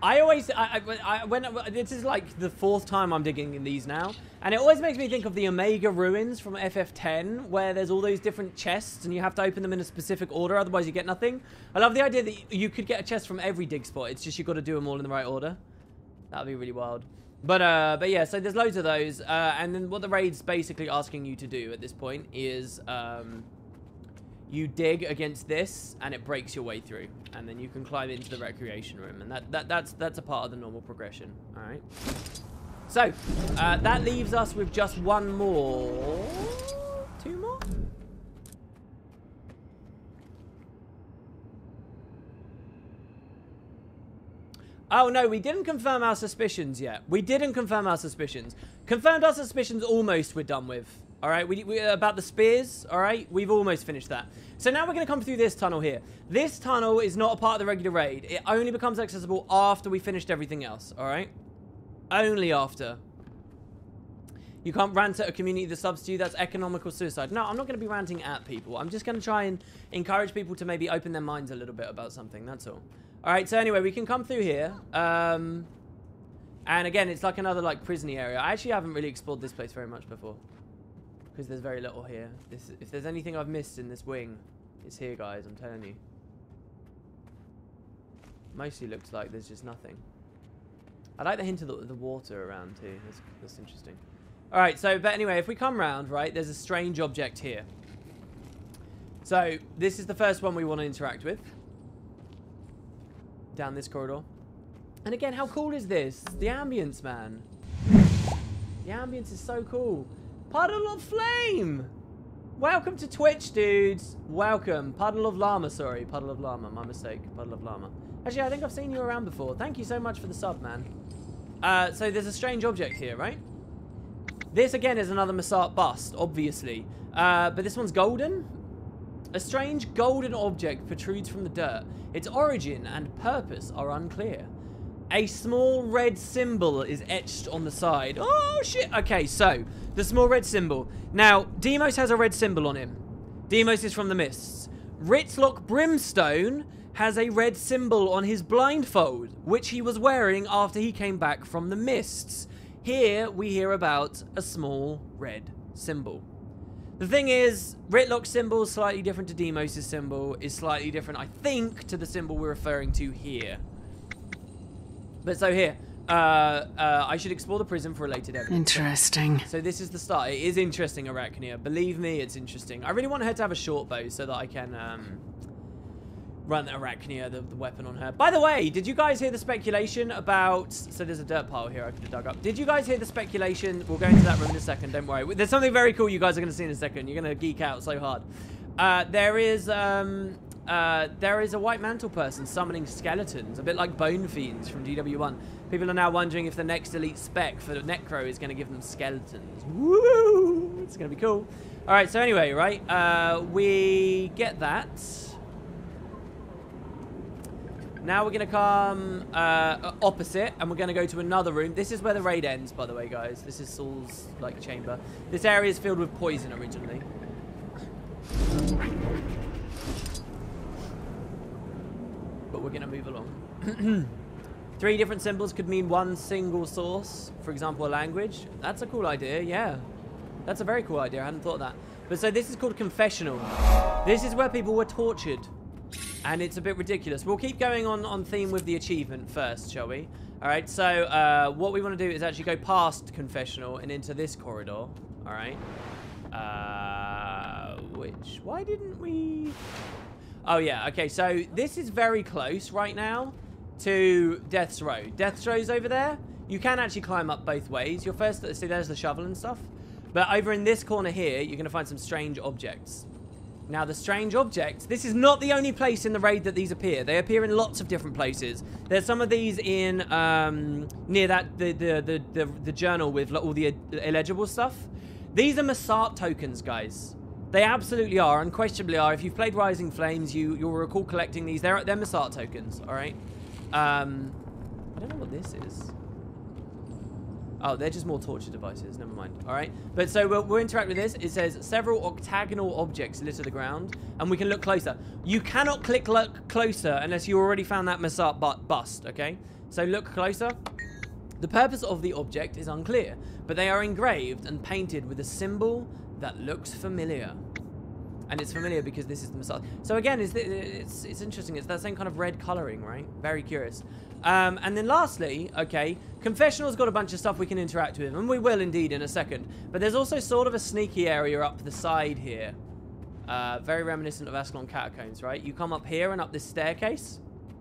This is like the 4th time I'm digging in these now, and it always makes me think of the Omega Ruins from FF10, where there's all those different chests, and you have to open them in a specific order, otherwise you get nothing. I love the idea that you could get a chest from every dig spot. It's just you've got to do them all in the right order. That'd be really wild. But yeah, so there's loads of those, and then what the raid's basically asking you to do at this point is you dig against this, and it breaks your way through, and then you can climb into the recreation room, and that's a part of the normal progression. All right. So that leaves us with just one more, 2 more. Oh, no, we didn't confirm our suspicions yet. We didn't confirm our suspicions. Confirmed our suspicions almost we're done with. All right, we about the spears, all right? We've almost finished that. So now we're going to come through this tunnel here. This tunnel is not a part of the regular raid. It only becomes accessible after we finished everything else, all right? Only after. You can't rant at a community that subs to you. That's economical suicide. No, I'm not going to be ranting at people. I'm just going to try and encourage people to maybe open their minds a little bit about something. That's all. All right, so anyway, we can come through here. And again, it's like another like prison area. I actually haven't really explored this place very much before, because there's very little here. If there's anything I've missed in this wing, it's here, guys. I'm telling you. Mostly looks like there's just nothing. I like the hint of the water around too. That's interesting. All right, so but anyway, if we come round, right, there's a strange object here. So this is the first one we want to interact with. Down this corridor. And again, how cool is this? The ambience, man. The ambience is so cool. Puddle of Flame! Welcome to Twitch, dudes. Welcome. Puddle of Llama, sorry. Puddle of Llama, my mistake. Puddle of Llama. Actually, I think I've seen you around before. Thank you so much for the sub, man. So there's a strange object here, right? This, again, is another Massart bust, obviously. But this one's golden. A strange golden object protrudes from the dirt. Its origin and purpose are unclear. A small red symbol is etched on the side. Oh, shit. Okay, so, the small red symbol. Now, Deimos has a red symbol on him. Deimos is from the Mists. Ritzlock Brimstone has a red symbol on his blindfold, which he was wearing after he came back from the Mists. Here, we hear about a small red symbol. The thing is, Ritlock's symbol is slightly different to Deimos' symbol, is slightly different, I think, to the symbol we're referring to here. But so here, I should explore the prison for related evidence. Interesting. So this is the start. It is interesting, Arachnia. Believe me, it's interesting. I really want her to have a short bow so that I can run Arachnia, the weapon on her. By the way, did you guys hear the speculation about... So there's a dirt pile here I could have dug up. Did you guys hear the speculation? We'll go into that room in a second, don't worry. There's something very cool you guys are going to see in a second. You're going to geek out so hard. There is a White Mantle person summoning skeletons, a bit like Bone Fiends from DW1. People are now wondering if the next elite spec for the Necro is going to give them skeletons. Woo! It's going to be cool. All right, so anyway, right, we get that. Now we're going to come opposite, and we're going to go to another room. This is where the raid ends, by the way, guys. This is Saul's, like, chamber. This area is filled with poison originally. But we're going to move along. 3 different symbols could mean one single source. For example, a language. That's a cool idea, yeah. That's a very cool idea. I hadn't thought of that. But so this is called Confessional. This is where people were tortured. And it's a bit ridiculous. We'll keep going on theme with the achievement first, shall we? Alright, so what we want to do is actually go past confessional and into this corridor. Alright. Why didn't we... Oh, yeah. Okay, so this is very close right now to Death's Row. Death's Row's over there. You can actually climb up both ways. You're first... See, there's the shovel and stuff. But over in this corner here, you're going to find some strange objects. Now, the strange objects... This is not the only place in the raid that these appear. They appear in lots of different places. There's some of these in... near that... The journal with all the illegible stuff. These are Massart tokens, guys. They absolutely are, unquestionably are. If you've played Rising Flames, you'll recall collecting these. They're Massart tokens, all right? I don't know what this is. Oh, they're just more torture devices. Never mind. All right. But so we'll interact with this. It says several octagonal objects litter the ground, and we can look closer. You cannot look closer unless you already found that Massart bust, okay? So look closer. The purpose of the object is unclear, but they are engraved and painted with a symbol that looks familiar. And it's familiar because this is the Massart. So again, it's interesting. It's that same kind of red coloring, right? Very curious. And then lastly, okay, Confessional's got a bunch of stuff we can interact with, and we will indeed in a second. But there's also sort of a sneaky area up the side here. Very reminiscent of Ascalon Catacombs, right? You come up here and up this staircase.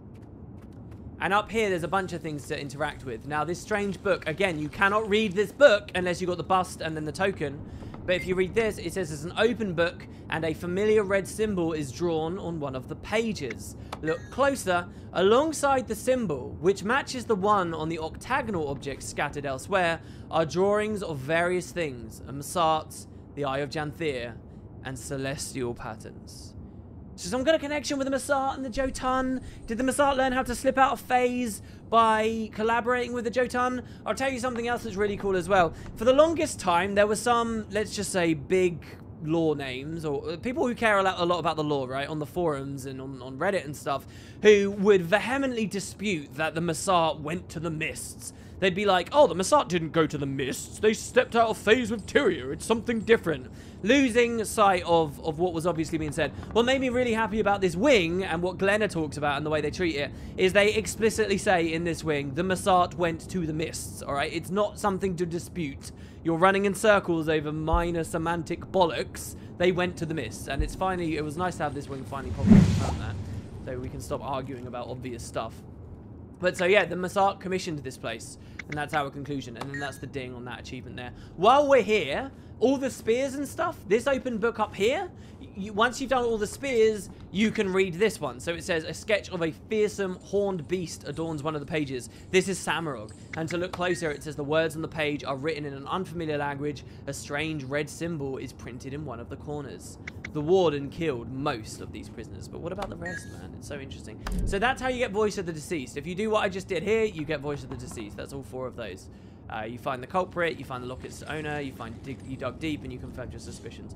And up here, there's a bunch of things to interact with. Now, this strange book, again, you cannot read this book unless you've got the bust and then the token. But if you read this, it says it's an open book and a familiar red symbol is drawn on one of the pages. Look closer. Alongside the symbol, which matches the one on the octagonal objects scattered elsewhere, are drawings of various things. A Massart, the Eye of Janthir, and celestial patterns. So some kind of connection with the Massart and the Jotun. Did the Massart learn how to slip out of phase by collaborating with the Jotun? I'll tell you something else that's really cool as well. For the longest time, there were some, let's just say, big lore names, or people who care a lot about the lore, right, on the forums and on Reddit and stuff, who would vehemently dispute that the Massart went to the Mists. They'd be like, oh, the Massart didn't go to the Mists. They stepped out of phase with Tyria. It's something different. Losing sight of what was obviously being said. What made me really happy about this wing and what Glenna talks about and the way they treat it is they explicitly say in this wing, the Massart went to the Mists, all right? It's not something to dispute. You're running in circles over minor semantic bollocks. They went to the Mists. And it's finally, it was nice to have this wing finally probably confirm that. So we can stop arguing about obvious stuff. But so yeah, the Massart commissioned this place, and that's our conclusion, and then that's the ding on that achievement there. While we're here, all the spears and stuff, this open book up here, once you've done all the spears, you can read this one. So it says, a sketch of a fearsome horned beast adorns one of the pages. This is Samurog. And to look closer, it says the words on the page are written in an unfamiliar language. A strange red symbol is printed in one of the corners. The warden killed most of these prisoners, but what about the rest, man? It's so interesting. So that's how you get Voice of the Deceased. If you do what I just did here, you get Voice of the Deceased. That's all 4 of those. You find the culprit, you find the locket's owner, you dug deep, and you confirmed your suspicions.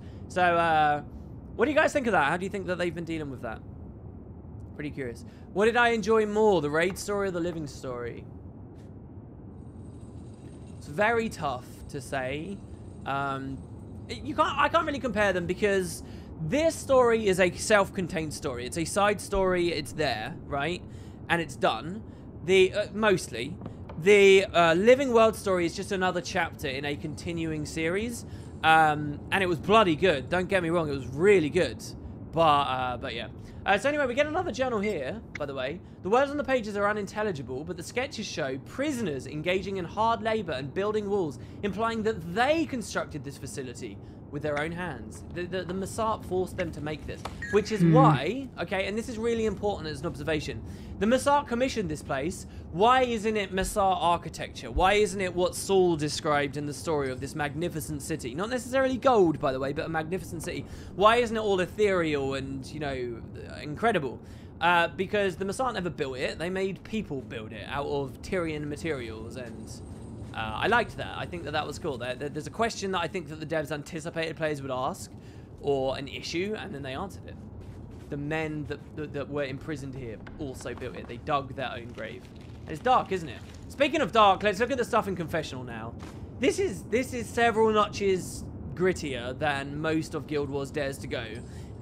So, what do you guys think of that? How do you think that they've been dealing with that? Pretty curious. What did I enjoy more, the raid story or the living story? It's very tough to say. I can't really compare them because this story is a self-contained story. It's a side story. It's there, right? And it's done. Mostly. The Living World story is just another chapter in a continuing series. And it was bloody good. Don't get me wrong. It was really good. But yeah. So anyway, we get another journal here, by the way. The words on the pages are unintelligible, but the sketches show prisoners engaging in hard labor and building walls, implying that they constructed this facility with their own hands. The Massart forced them to make this, which is why, okay, and this is really important as an observation. The Massart commissioned this place. Why isn't it Massart architecture? Why isn't it what Saul described in the story of this magnificent city? Not necessarily gold, by the way, but a magnificent city. Why isn't it all ethereal and, you know, incredible? Because the Massart never built it. They made people build it out of Tyrian materials, and I liked that. I think that was cool. There's a question that I think that the devs anticipated players would ask, or an issue, and then they answered it. The men that were imprisoned here also built it. They dug their own grave. And it's dark, isn't it? Speaking of dark, let's look at the stuff in Confessional now. This is several notches grittier than most of Guild Wars dares to go.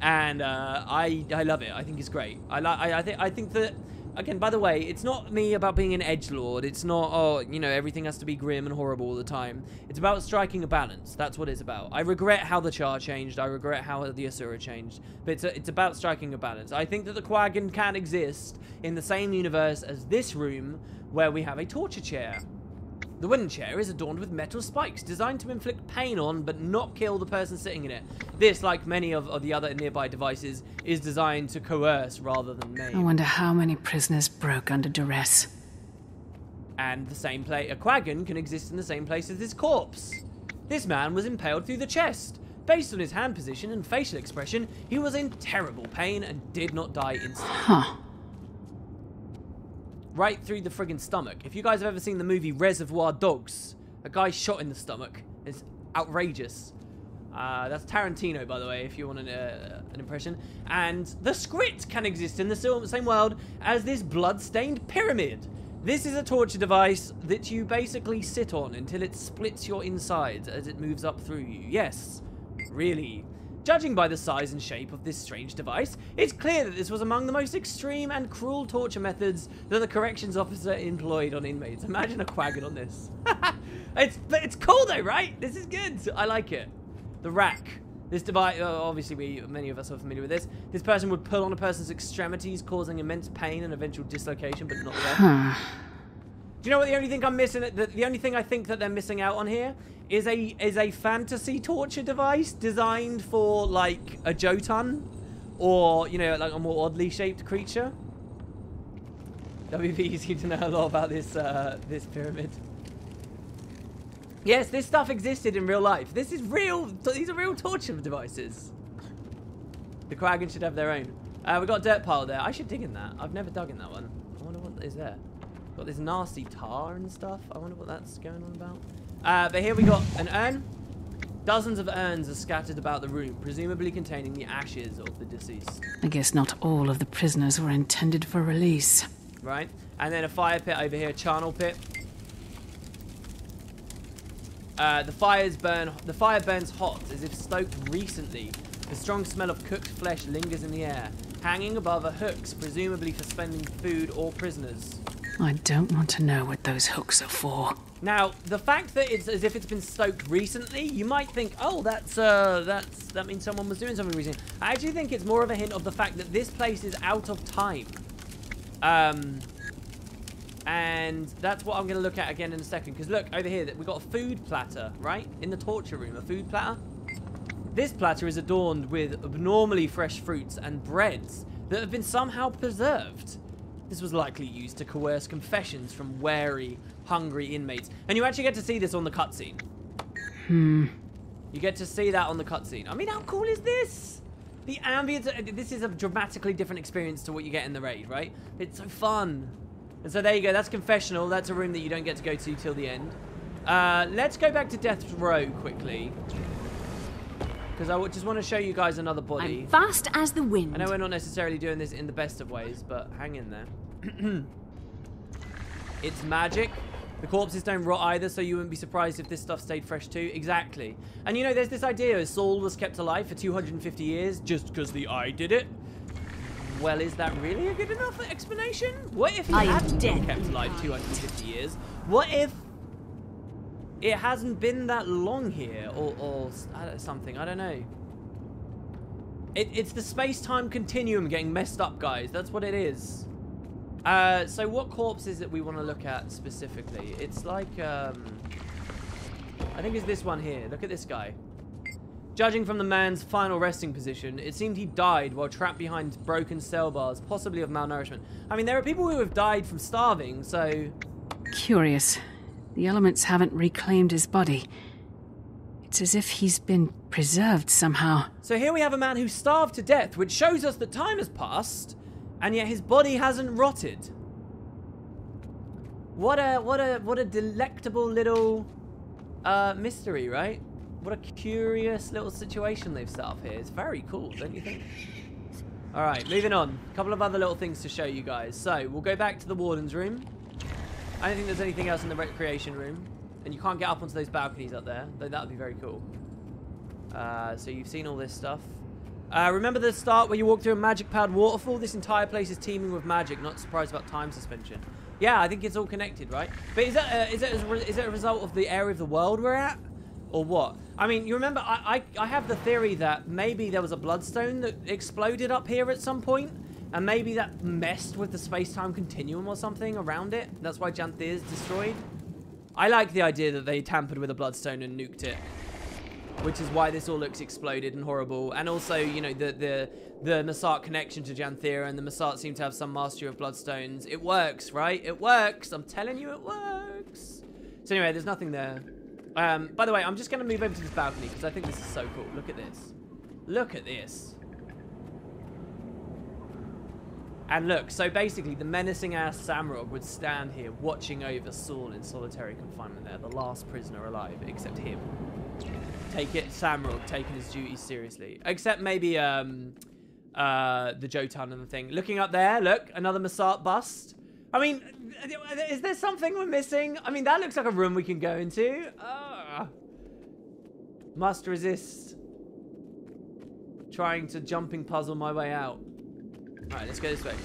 And I love it. I think it's great. I think that, again, by the way, it's not me about being an edgelord. It's not, oh, you know, everything has to be grim and horrible all the time. It's about striking a balance. That's what it's about. I regret how the Char changed. I regret how the Asura changed. But it's about striking a balance. I think that the Quaggin can exist in the same universe as this room, where we have a torture chair. The wooden chair is adorned with metal spikes designed to inflict pain on but not kill the person sitting in it. This, like many of the other nearby devices, is designed to coerce rather than maim. I wonder how many prisoners broke under duress. And the same a Quaggin can exist in the same place as this corpse. This man was impaled through the chest. Based on his hand position and facial expression, he was in terrible pain and did not die instantly. Huh. Right through the friggin' stomach. If you guys have ever seen the movie Reservoir Dogs, a guy shot in the stomach. It's outrageous. That's Tarantino, by the way, if you want an impression. And the Skrit can exist in the same world as this blood-stained pyramid. This is a torture device that you basically sit on until it splits your insides as it moves up through you. Yes, really. Judging by the size and shape of this strange device, it's clear that this was among the most extreme and cruel torture methods that the corrections officer employed on inmates. Imagine a Quaggin on this. It's cool though, right? This is good. I like it. The rack. This device, obviously many of us are familiar with this. This person would pull on a person's extremities, causing immense pain and eventual dislocation, but not death. Do you know what the only thing I'm missing? The only thing I think that they're missing out on here is a fantasy torture device designed for like a Jotun, or you know, like a more oddly shaped creature. WP seem to know a lot about this this pyramid. Yes, this stuff existed in real life. This is real. These are real torture devices. The Quaggin should have their own. We've got a dirt pile there. I should dig in that. I've never dug in that one. I wonder what is there. Got this nasty tar and stuff. I wonder what that's going on about. But here we got an urn. Dozens of urns are scattered about the room, presumably containing the ashes of the deceased. I guess not all of the prisoners were intended for release. Right. And then a fire pit over here, charnel pit. The fire burns hot, as if stoked recently. The strong smell of cooked flesh lingers in the air, hanging above are hooks, presumably for suspending food or prisoners. I don't want to know what those hooks are for. Now, the fact that it's as if it's been stoked recently, you might think, oh, that means someone was doing something recently. I actually think it's more of a hint of the fact that this place is out of time. And that's what I'm going to look at again in a second. Because look, over here, we've got a food platter, right? In the torture room, a food platter. This platter is adorned with abnormally fresh fruits and breads that have been somehow preserved. This was likely used to coerce confessions from wary, hungry inmates. And you actually get to see this on the cutscene. You get to see that on the cutscene. I mean, how cool is this? The ambience, this is a dramatically different experience to what you get in the raid, right? It's so fun. And so there you go, that's confessional. That's a room that you don't get to go to till the end. Let's go back to Death Row quickly. Because I just want to show you guys another body. I'm fast as the wind. I know we're not necessarily doing this in the best of ways, but hang in there. It's magic. The corpses don't rot either, so you wouldn't be surprised if this stuff stayed fresh too. Exactly. And you know, there's this idea Saul was kept alive for 250 years just because the eye did it. Well, is that really a good enough explanation? What if he hadn't been kept alive 250 years? What if it hasn't been that long here, or something? I don't know. It's the space-time continuum getting messed up, guys. That's what it is. So what corpse is it we want to look at specifically? It's like, I think it's this one here. Look at this guy. Judging from the man's final resting position, it seemed he died while trapped behind broken cell bars, possibly of malnourishment. I mean, there are people who have died from starving, so... Curious. The elements haven't reclaimed his body. It's as if he's been preserved somehow. So here we have a man who starved to death, which shows us that time has passed, and yet his body hasn't rotted. What a delectable little mystery, right? What a curious little situation they've set up here. It's very cool, don't you think? All right, moving on. A couple of other little things to show you guys. So we'll go back to the warden's room. I don't think there's anything else in the recreation room. And you can't get up onto those balconies up there, though that would be very cool. So you've seen all this stuff. Remember the start where you walk through a magic-powered waterfall? This entire place is teeming with magic. Not surprised about time suspension. Yeah, I think it's all connected, right? But is that a result of the area of the world we're at? Or what? I mean, you remember, I have the theory that maybe there was a bloodstone that exploded up here at some point, and maybe that messed with the space-time continuum or something around it. That's why Janthir is destroyed. I like the idea that they tampered with a bloodstone and nuked it, which is why this all looks exploded and horrible. And also, you know, the Masart connection to Janthir, and the Masart seem to have some mastery of bloodstones. It works, right? It works. I'm telling you, it works. So anyway, there's nothing there. By the way, I'm just going to move over to this balcony because I think this is so cool. Look at this. Look at this. And look, so basically the menacing-ass Samurog would stand here watching over Saul in solitary confinement there, the last prisoner alive, except him. Take it, Samurog, taking his duties seriously. Except maybe the Jotun and the thing. Looking up there, look, another Masart bust. I mean, is there something we're missing? I mean, that looks like a room we can go into. Must resist trying to jumping puzzle my way out. Alright, let's go this way.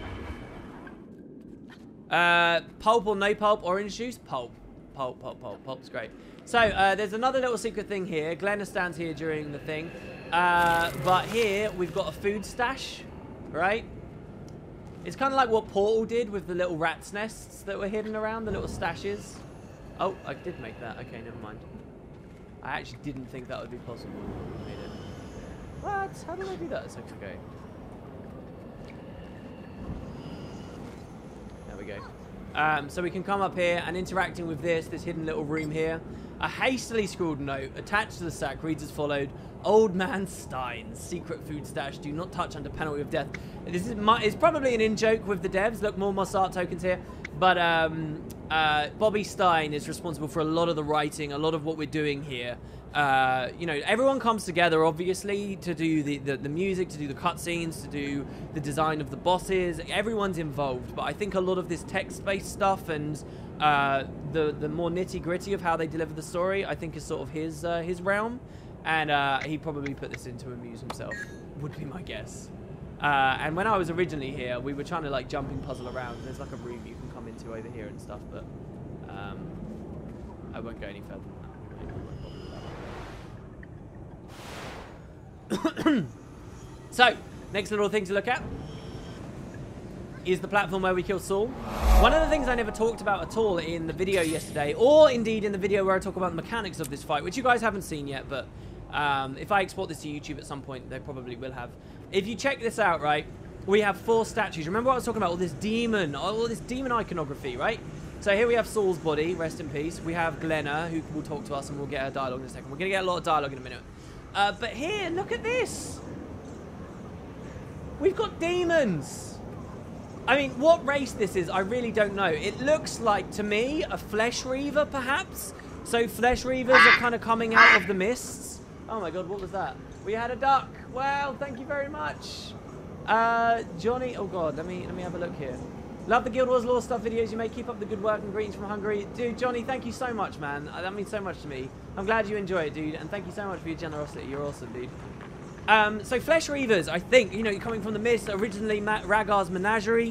Pulp or no pulp, orange juice? Pulp. Pulp, pulp, pulp. Pulp's great. So, there's another little secret thing here. Glenna stands here during the thing. But here, we've got a food stash, right? It's kind of like what Portal did with the little rat's nests that were hidden around, the little stashes. Oh, I did make that. Okay, never mind. I actually didn't think that would be possible. I made it. What? How did I do that? It's okay. There we go. So we can come up here and interacting with this hidden little room here. A hastily scrawled note attached to the sack reads as followed: Old Man Stein's secret food stash. Do not touch under penalty of death. This is it's probably an in-joke with the devs. Look, more Masart tokens here. But Bobby Stein is responsible for a lot of the writing, a lot of what we're doing here. You know, everyone comes together, obviously, to do the music, to do the cutscenes, to do the design of the bosses. Everyone's involved, but I think a lot of this text-based stuff and the more nitty-gritty of how they deliver the story, I think is sort of his realm. And he probably put this in to amuse himself, would be my guess. And when I was originally here, we were trying to like jumping puzzle around. There's like a room you can come into over here and stuff, but I won't go any further than that. So, next little thing to look at is the platform where we kill Saul. One of the things I never talked about at all in the video yesterday, or indeed in the video where I talk about the mechanics of this fight, which you guys haven't seen yet, but if I export this to YouTube at some point, they probably will have. If you check this out, right, we have 4 statues. Remember what I was talking about? All this demon iconography, right? So here we have Saul's body, rest in peace. We have Glenna, who will talk to us, and we'll get her dialogue in a second. We're going to get a lot of dialogue in a minute. But here, look at this. We've got demons. I mean, what race this is, I really don't know. It looks like, to me, a Flesh Reaver, perhaps. So Flesh Reavers are kind of coming out of the mists. Oh my god, what was that? We had a duck. Well, thank you very much. Johnny, oh god, let me have a look here. Love the Guild Wars Lore Stuff videos you make. Keep up the good work, and greetings from Hungary. Dude, Johnny, thank you so much, man. That means so much to me. I'm glad you enjoy it, dude, and thank you so much for your generosity. You're awesome, dude. So Flesh Reavers, I think, you know, you're coming from the mist, originally Raghar's Menagerie.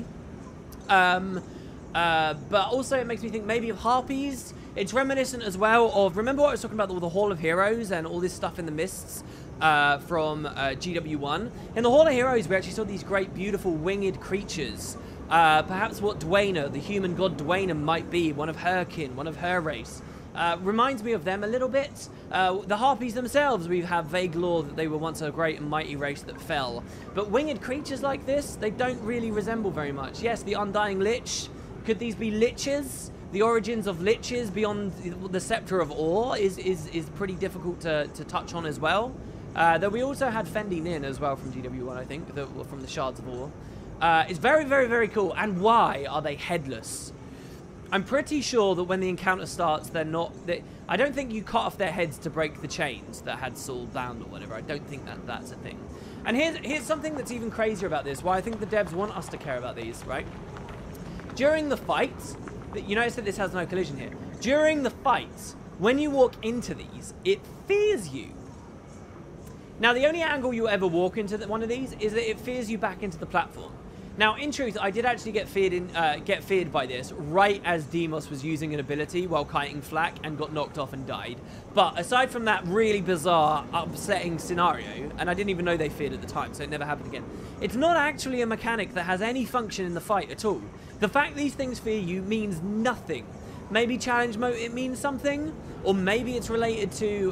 But also it makes me think maybe of Harpies. It's reminiscent as well of, remember what I was talking about with the Hall of Heroes and all this stuff in the mists from GW1? In the Hall of Heroes, we actually saw these great, beautiful, winged creatures. Perhaps what Dwayne, the human god Dwayne, might be, one of her kin, one of her race. Reminds me of them a little bit. The Harpies themselves, we have vague lore that they were once a great and mighty race that fell. But winged creatures like this, they don't really resemble very much. Yes, the Undying Lich. Could these be liches? The origins of liches beyond the Scepter of Awe is pretty difficult to touch on as well. Though we also had Fendi Nin as well from GW1, I think, from the Shards of Awe. It's very, very, very cool. And why are they headless? I'm pretty sure that when the encounter starts, they're not... I don't think you cut off their heads to break the chains that had Saul bound or whatever. I don't think that's a thing. And here's something that's even crazier about this, why I think the devs want us to care about these, right? During the fight, you notice that this has no collision here. During the fight, when you walk into these, it fears you. Now, the only angle you ever walk into one of these is that it fears you back into the platform. Now, in truth, I did actually get feared by this right as Deimos was using an ability while kiting flak and got knocked off and died. But aside from that really bizarre, upsetting scenario, and I didn't even know they feared at the time, so it never happened again, it's not actually a mechanic that has any function in the fight at all. The fact these things fear you means nothing. Maybe challenge mode, it means something, or maybe it's related to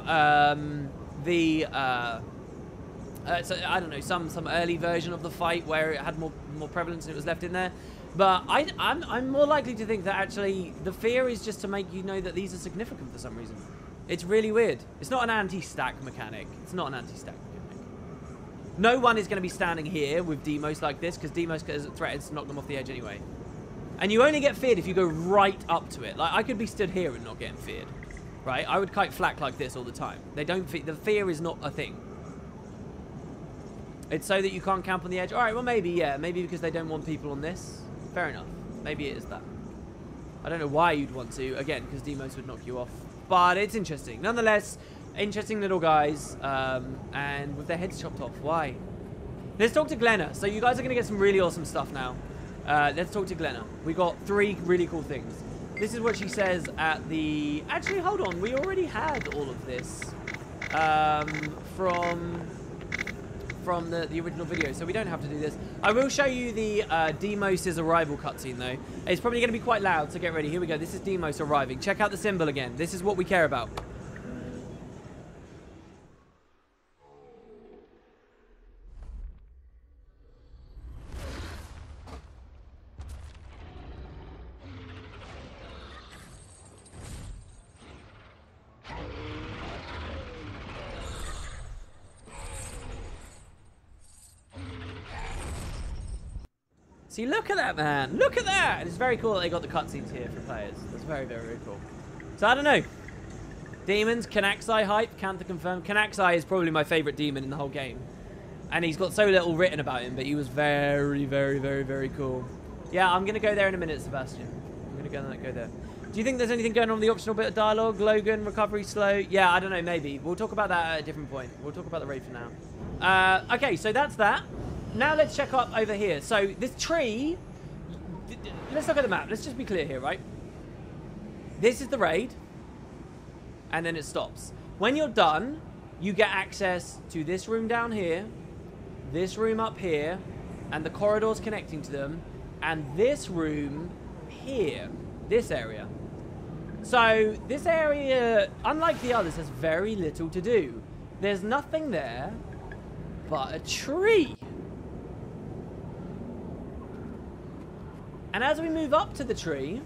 so, I don't know, some early version of the fight where it had more prevalence and it was left in there. But I'm more likely to think that actually the fear is just to make you know that these are significant for some reason. It's really weird. It's not an anti-stack mechanic. It's not an anti-stack mechanic. No one is going to be standing here with Deimos like this because Deimos threatens to knock them off the edge anyway. And you only get feared if you go right up to it. Like, I could be stood here and not getting feared, right? I would kite flak like this all the time. They don't. The fear is not a thing. It's so that you can't camp on the edge. All right, well, maybe, yeah. Maybe because they don't want people on this. Fair enough. Maybe it is that. I don't know why you'd want to. Again, because Deimos would knock you off. But it's interesting. Nonetheless, interesting little guys. And with their heads chopped off. Why? Let's talk to Glenna. So you guys are going to get some really awesome stuff now. Let's talk to Glenna. We got 3 really cool things. This is what she says at the... Actually, hold on. We already had all of this from the original video, so we don't have to do this. I will show you the Deimos' arrival cutscene, though. It's probably going to be quite loud, so get ready. Here we go. This is Deimos arriving. Check out the symbol again. This is what we care about. See, look at that, man. Look at that. And it's very cool that they got the cutscenes here for players. That's very, very, very cool. So, I don't know. Demons, Kanaxai hype, can't confirm. Kanaxai is probably my favorite demon in the whole game. And he's got so little written about him, but he was very, very, very, very cool. Yeah, I'm going to go there in a minute, Sebastian. I'm going to go there. Do you think there's anything going on with the optional bit of dialogue? Logan, recovery slow? Yeah, I don't know, maybe. We'll talk about that at a different point. We'll talk about the raid for now. Okay, so that's that. Now let's check up over here. So this tree, let's look at the map. Let's just be clear here, right? This is the raid, and then it stops. When you're done, you get access to this room down here, this room up here, and the corridors connecting to them, and this room here, this area. So this area, unlike the others, has very little to do. There's nothing there but a tree. And as we move up to the tree,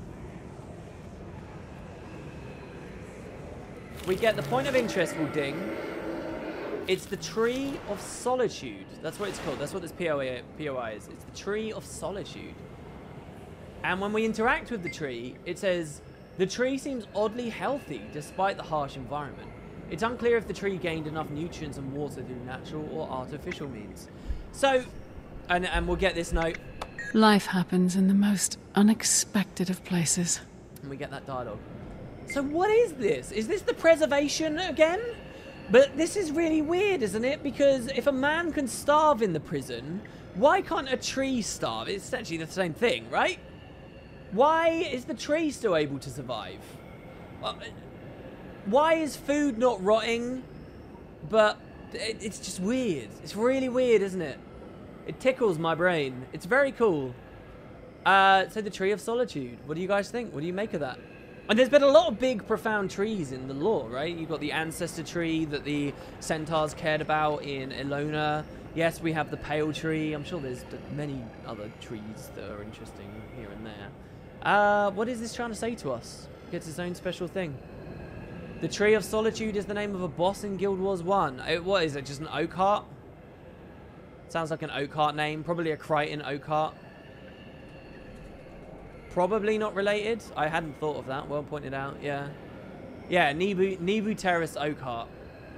we get the point of interest will ding. It's the Tree of Solitude. That's what it's called. That's what this POI is. It's the Tree of Solitude. And when we interact with the tree, it says, the tree seems oddly healthy despite the harsh environment. It's unclear if the tree gained enough nutrients and water through natural or artificial means. So, and we'll get this note. Life happens in the most unexpected of places. And we get that dialogue. So what is this? Is this the preservation again? But this is really weird, isn't it? Because if a man can starve in the prison, why can't a tree starve? It's essentially the same thing, right? Why is the tree still able to survive? Why is food not rotting? But it's just weird. It's really weird, isn't it? It tickles my brain. It's very cool. So the Tree of Solitude. What do you guys think? What do you make of that? And there's been a lot of big, profound trees in the lore, right? You've got the Ancestor Tree that the Centaurs cared about in Elona. Yes, we have the Pale Tree. I'm sure there's many other trees that are interesting here and there. What is this trying to say to us? It gets its own special thing. The Tree of Solitude is the name of a boss in Guild Wars 1. What is it, just an oak heart? Sounds like an oak heart name. Probably a Crichton oak heart. Probably not related. I hadn't thought of that. Well pointed out. Yeah. Yeah, Nebu Terrace oak heart.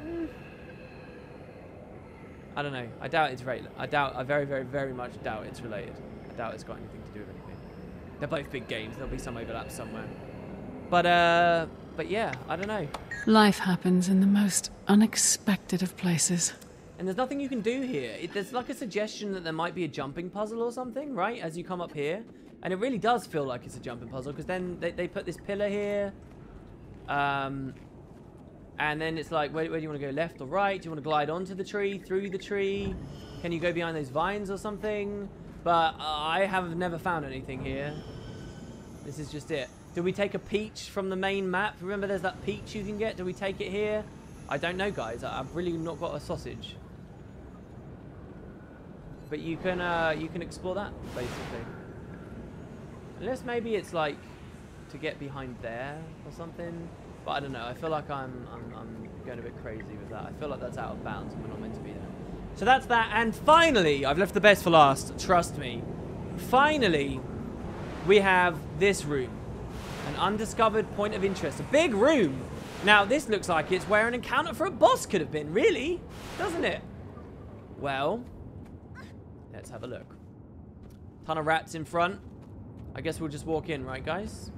I don't know. I doubt it's related. I very, very, very much doubt it's related. I doubt it's got anything to do with anything. They're both big games. There'll be some overlap somewhere. But yeah, I don't know. Life happens in the most unexpected of places. And there's nothing you can do here. There's like a suggestion that there might be a jumping puzzle or something, right? As you come up here. And it really does feel like it's a jumping puzzle, because then they put this pillar here. And then it's like, where do you want to go, left or right? Do you want to glide onto the tree, through the tree? Can you go behind those vines or something? But I have never found anything here. This is just it. Do we take a peach from the main map? Remember there's that peach you can get? Do we take it here? I don't know, guys. I've really not got a sausage. But you can explore that, basically. Unless maybe it's like to get behind there or something. But I don't know. I feel like I'm going a bit crazy with that. I feel like that's out of bounds and we're not meant to be there. So that's that. And finally, I've left the best for last. Trust me. Finally, we have this room. An undiscovered point of interest. A big room. Now, this looks like it's where an encounter for a boss could have been. Really? Doesn't it? Well, let's have a look. Ton of rats in front. I guess we'll just walk in, right, guys?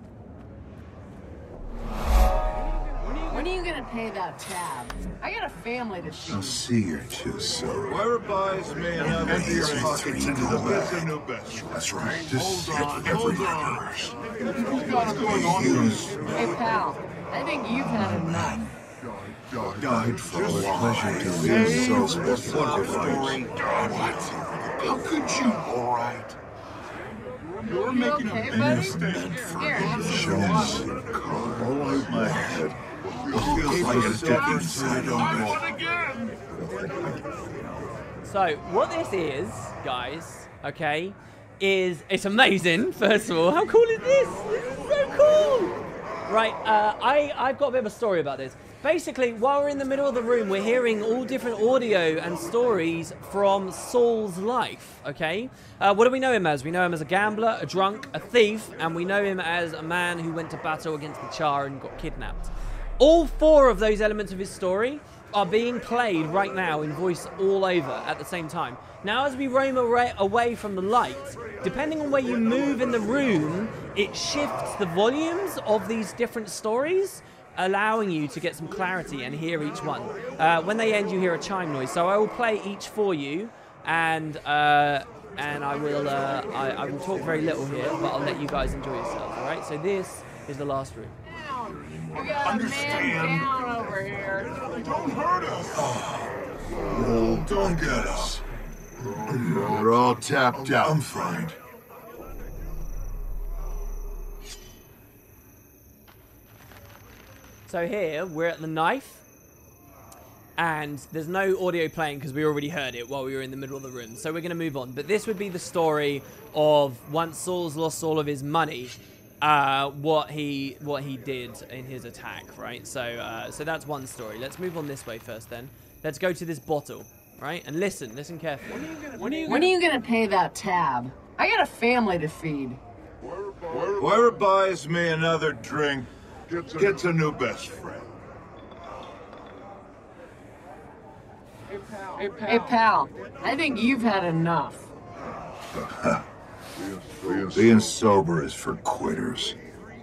When are you gonna pay that tab? I got a family to feed. I'll see you too soon. Whoever buys me another Empty your drink pockets into the gets a bag. new best. That's right. Just hit every yours. What's going on here? Hey, pal. I think you've had enough. Died for a pleasure to live so specific. What? How could you? All right. You're You making okay, a buddy? mistake. Here, have some Show me water. some car. All over my head. Feels like a dick inside on So, what this is, guys, okay, is, it's amazing, first of all. How cool is this? This is so cool! Right, I've got a bit of a story about this. Basically, while we're in the middle of the room, we're hearing all different audio and stories from Saul's life, okay? What do we know him as? We know him as a gambler, a drunk, a thief, and we know him as a man who went to battle against the Char and got kidnapped. All four of those elements of his story are being played right now in voice all over at the same time. Now, as we roam away from the light, depending on where you move in the room, it shifts the volumes of these different stories, allowing you to get some clarity and hear each one. When they end, you hear a chime noise. So I will play each for you, and I will talk very little here, but I'll let you guys enjoy yourselves. All right. So this is the last room. We got a man down over here. Don't hurt us. No, don't get us. We're all tapped out. I'm fine. So here, we're at the knife, and there's no audio playing because we already heard it while we were in the middle of the room. So we're going to move on. But this would be the story of once Saul's lost all of his money, what he did in his attack, right? So so that's one story. Let's move on this way first then. Let's go to this bottle, right? And listen carefully. When are you gonna pay that tab? I got a family to feed. Whoever buys me another drink gets a new best friend. Hey, pal. I think you've had enough. Being sober is for quitters.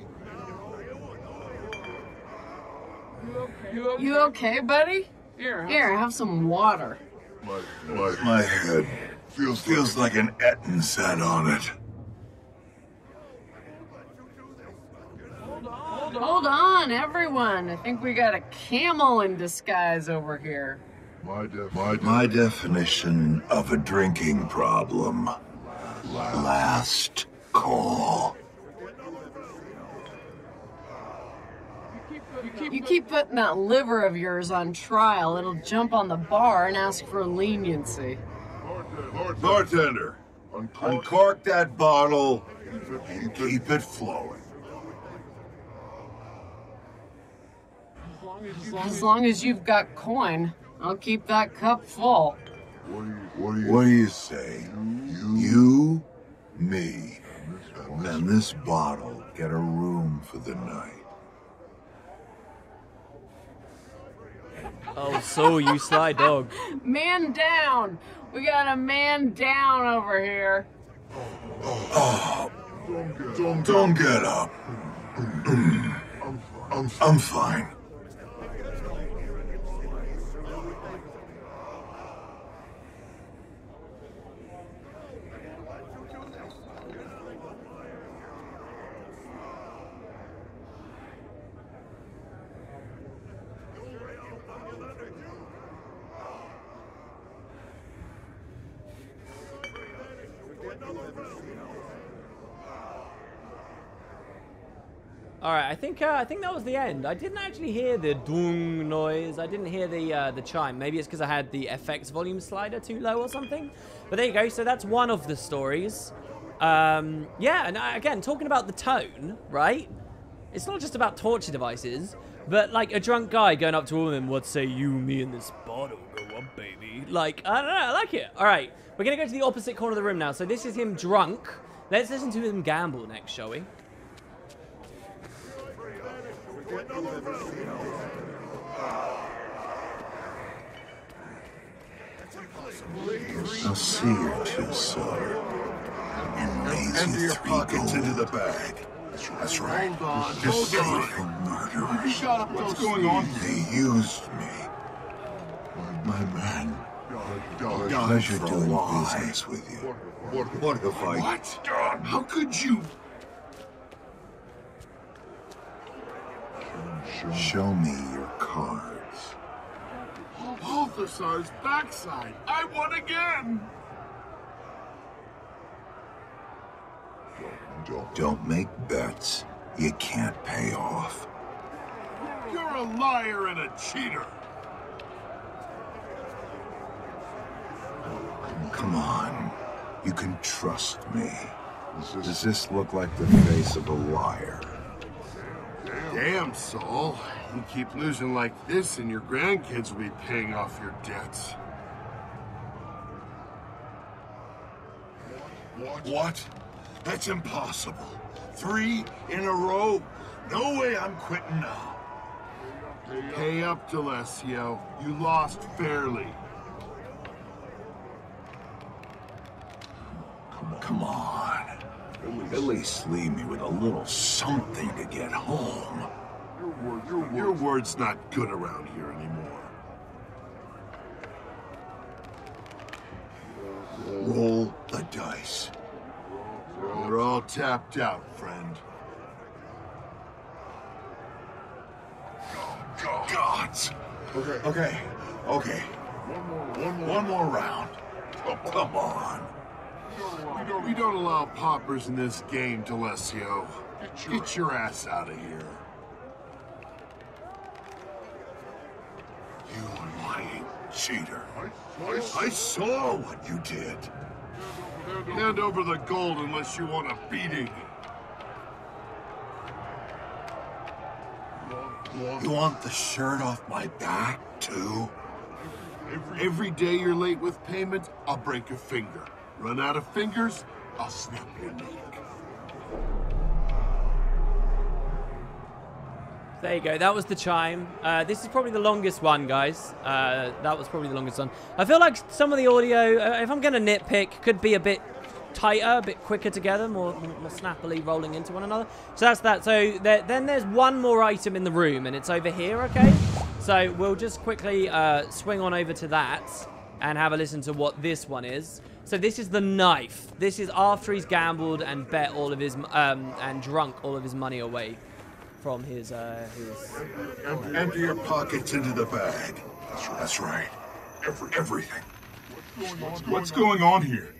You okay, buddy? Here, have some water. My head feels like an Etten sat on it. Hold on, everyone. I think we got a camel in disguise over here. My definition of a drinking problem. Last call. You keep putting that liver of yours on trial, it'll jump on the bar and ask for leniency. Bartender, uncork that bottle and keep it flowing. As long as you've got coin, I'll keep that cup full. What do you say? You, me, and this bottle get a room for the night. Oh, so you sly dog. Man down! We got a man down over here. Oh, don't get up. I'm fine. All right, I think that was the end. I didn't actually hear the dung noise. I didn't hear the chime. Maybe it's because I had the FX volume slider too low or something. But there you go. So that's one of the stories. Yeah, and again, talking about the tone, right? It's not just about torture devices, but like a drunk guy going up to a woman, what say you, me, and this bottle go up, baby? Like, I don't know, I like it. All right, we're going to go to the opposite corner of the room now. So this is him drunk. Let's listen to him gamble next, shall we? I'll see you two, son. And raise your pockets into the bag. That's right. Just for murderers. What's going on? They used me. My man. Pleasure doing business with you. What if I... What? How could you? Show me your cards. Balthasar's backside. I won again. Don't make bets you can't pay off. You're a liar and a cheater. Come on. You can trust me. Does this look like the face of a liar? Damn, Saul. You keep losing like this and your grandkids will be paying off your debts. What? That's impossible. 3 in a row? No way I'm quitting now. Pay up, D'Alessio. You lost fairly. Come on. At least leave me with a little something to get home. Your word's not good around here anymore. Roll the dice. You're all tapped out, friend. Gods. Okay. One more round. Oh, come on. We don't allow poppers in this game, D'Alessio. Get your ass out of here. You lying cheater. I saw what you did. Hand over the gold unless you want a beating. You want the shirt off my back, too? Every day you're late with payment, I'll break a finger. Run out of fingers, I'll snap your neck. There you go. That was the chime. This is probably the longest one, guys. That was probably the longest one. I feel like some of the audio, if I'm going to nitpick, could be a bit tighter, a bit quicker together, more snappily rolling into one another. So that's that. So then there's one more item in the room, and it's over here, okay? So we'll just quickly swing on over to that and have a listen to what this one is. So this is the knife. This is after he's gambled and bet all of his, and drunk all of his money away from his Empty your pockets into the bag. That's right. Everything. What's going on here?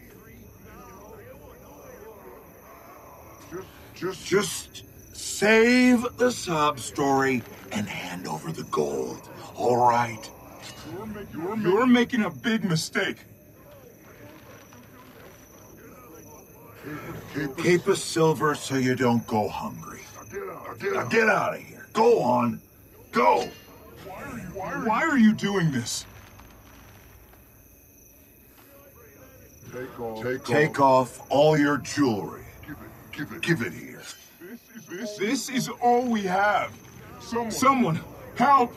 Just save the sob story and hand over the gold. All right? You're making a big mistake. Keep a silver so you don't go hungry. Now get out of here. Go on. Go. Why are you doing this? Take off all your jewelry. Give it here. This is all we have. Someone, help!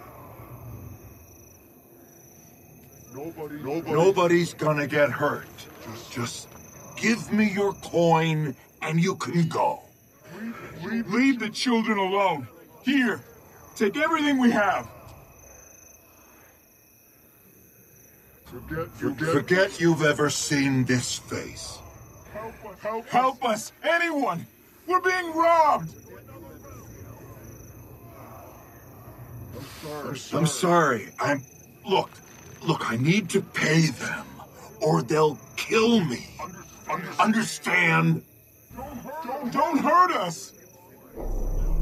Nobody's gonna get hurt. Just give me your coin and you can go. Leave the children alone. Here, take everything we have. Forget you've ever seen this face. Help us, anyone! We're being robbed! I'm sorry. Look, I need to pay them, or they'll kill me. Understand? Don't hurt us!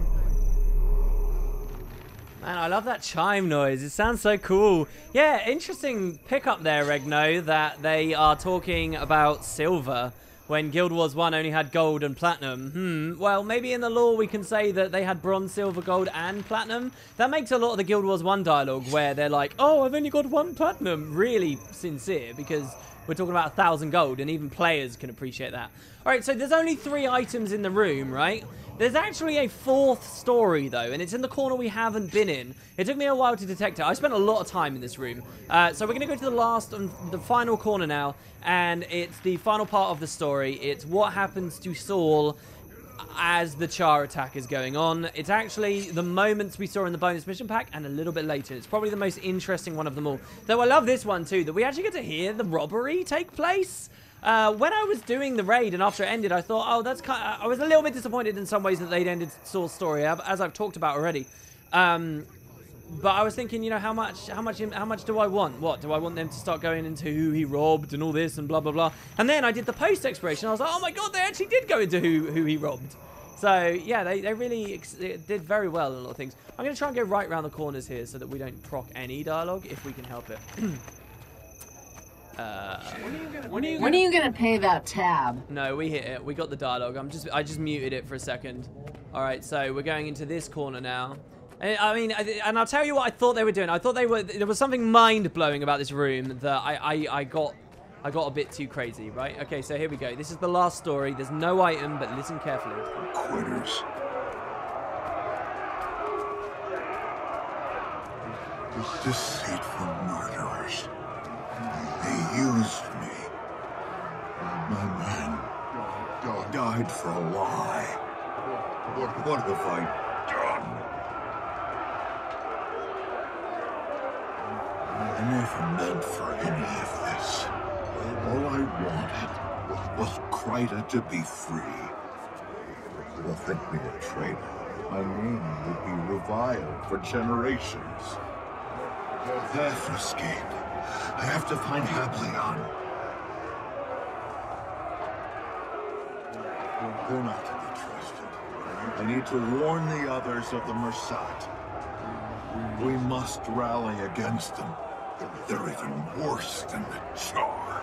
Man, I love that chime noise. It sounds so cool. Yeah, interesting pickup there, Regno, that they are talking about silver when Guild Wars 1 only had gold and platinum. Well, maybe in the lore we can say that they had bronze, silver, gold, and platinum. That makes a lot of the Guild Wars 1 dialogue where they're like, oh, I've only got 1 platinum, really sincere, because we're talking about 1,000 gold, and even players can appreciate that. All right, so there's only 3 items in the room, right? There's actually a 4th story, though, and it's in the corner we haven't been in. It took me a while to detect it. I spent a lot of time in this room. So we're going to go to the last and the final corner now, and it's the final part of the story. It's what happens to Saul as the Char attack is going on. It's actually the moments we saw in the bonus mission pack and a little bit later. It's probably the most interesting one of them all. Though I love this one, too, that we actually get to hear the robbery take place. When I was doing the raid and after it ended, I thought, oh, that's kind of, I was a little bit disappointed in some ways that they'd ended Saul's story, as I've talked about already. But I was thinking, you know, how much do I want? What, do I want them to start going into who he robbed and all this and blah, blah, blah? And then I did the post exploration. I was like, oh my God, they actually did go into who he robbed. So, yeah, they really did very well in a lot of things. I'm going to try and go right around the corners here so that we don't proc any dialogue if we can help it. When are you gonna pay that tab? No, we hit it. We got the dialogue. I just muted it for a second. All right, so we're going into this corner now. I mean, and I'll tell you what I thought they were doing. I thought there was something mind-blowing about this room that I got a bit too crazy, right? Okay, so here we go. This is the last story. There's no item, but listen carefully. Quitters. Deceitful murderers. They used me. My men died for a lie. What have I done? I never meant for any of this. All I wanted was Kryta to be free. They'll think me a traitor. My name will be reviled for generations. Theft escaped. I have to find Hablion. They're not to be trusted. I need to warn the others of the Mersat. We must rally against them. They're even worse than the Char.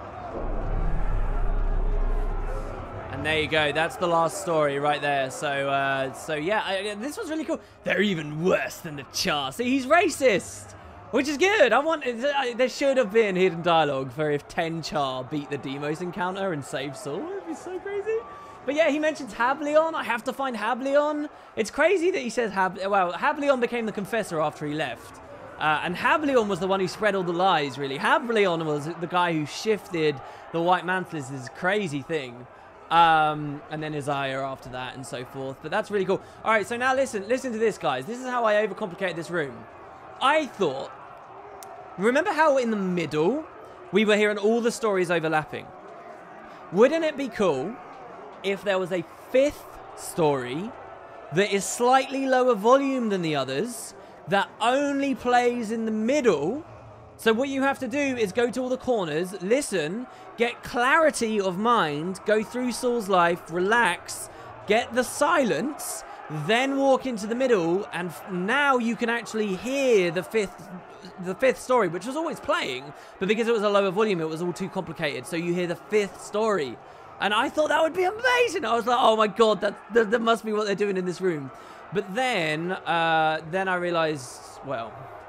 And there you go. That's the last story right there. So yeah, this was really cool. They're even worse than the Char. See, he's racist. Which is good. There should have been hidden dialogue for if 10 Char beat the Deimos encounter and save Saul. It'd be so crazy. But yeah, he mentions Hablion. I have to find Hablion. It's crazy that he says Hablion became the Confessor after he left. And Hablion was the one who spread all the lies, really. Hablion was the guy who shifted the White Mantlers' this crazy thing. And then Isaiah after that and so forth. But that's really cool. All right, so now listen to this, guys. This is how I overcomplicate this room. I thought, remember how in the middle we were hearing all the stories overlapping? Wouldn't it be cool if there was a 5th story that is slightly lower volume than the others that only plays in the middle? So what you have to do is go to all the corners, listen, get clarity of mind, go through Saul's life, relax, get the silence, then walk into the middle, and now you can actually hear the fifth story, which was always playing, but because it was a lower volume, it was all too complicated. So you hear the 5th story, and I thought that would be amazing. I was like, oh my God, that must be what they're doing in this room. But then I realized, well,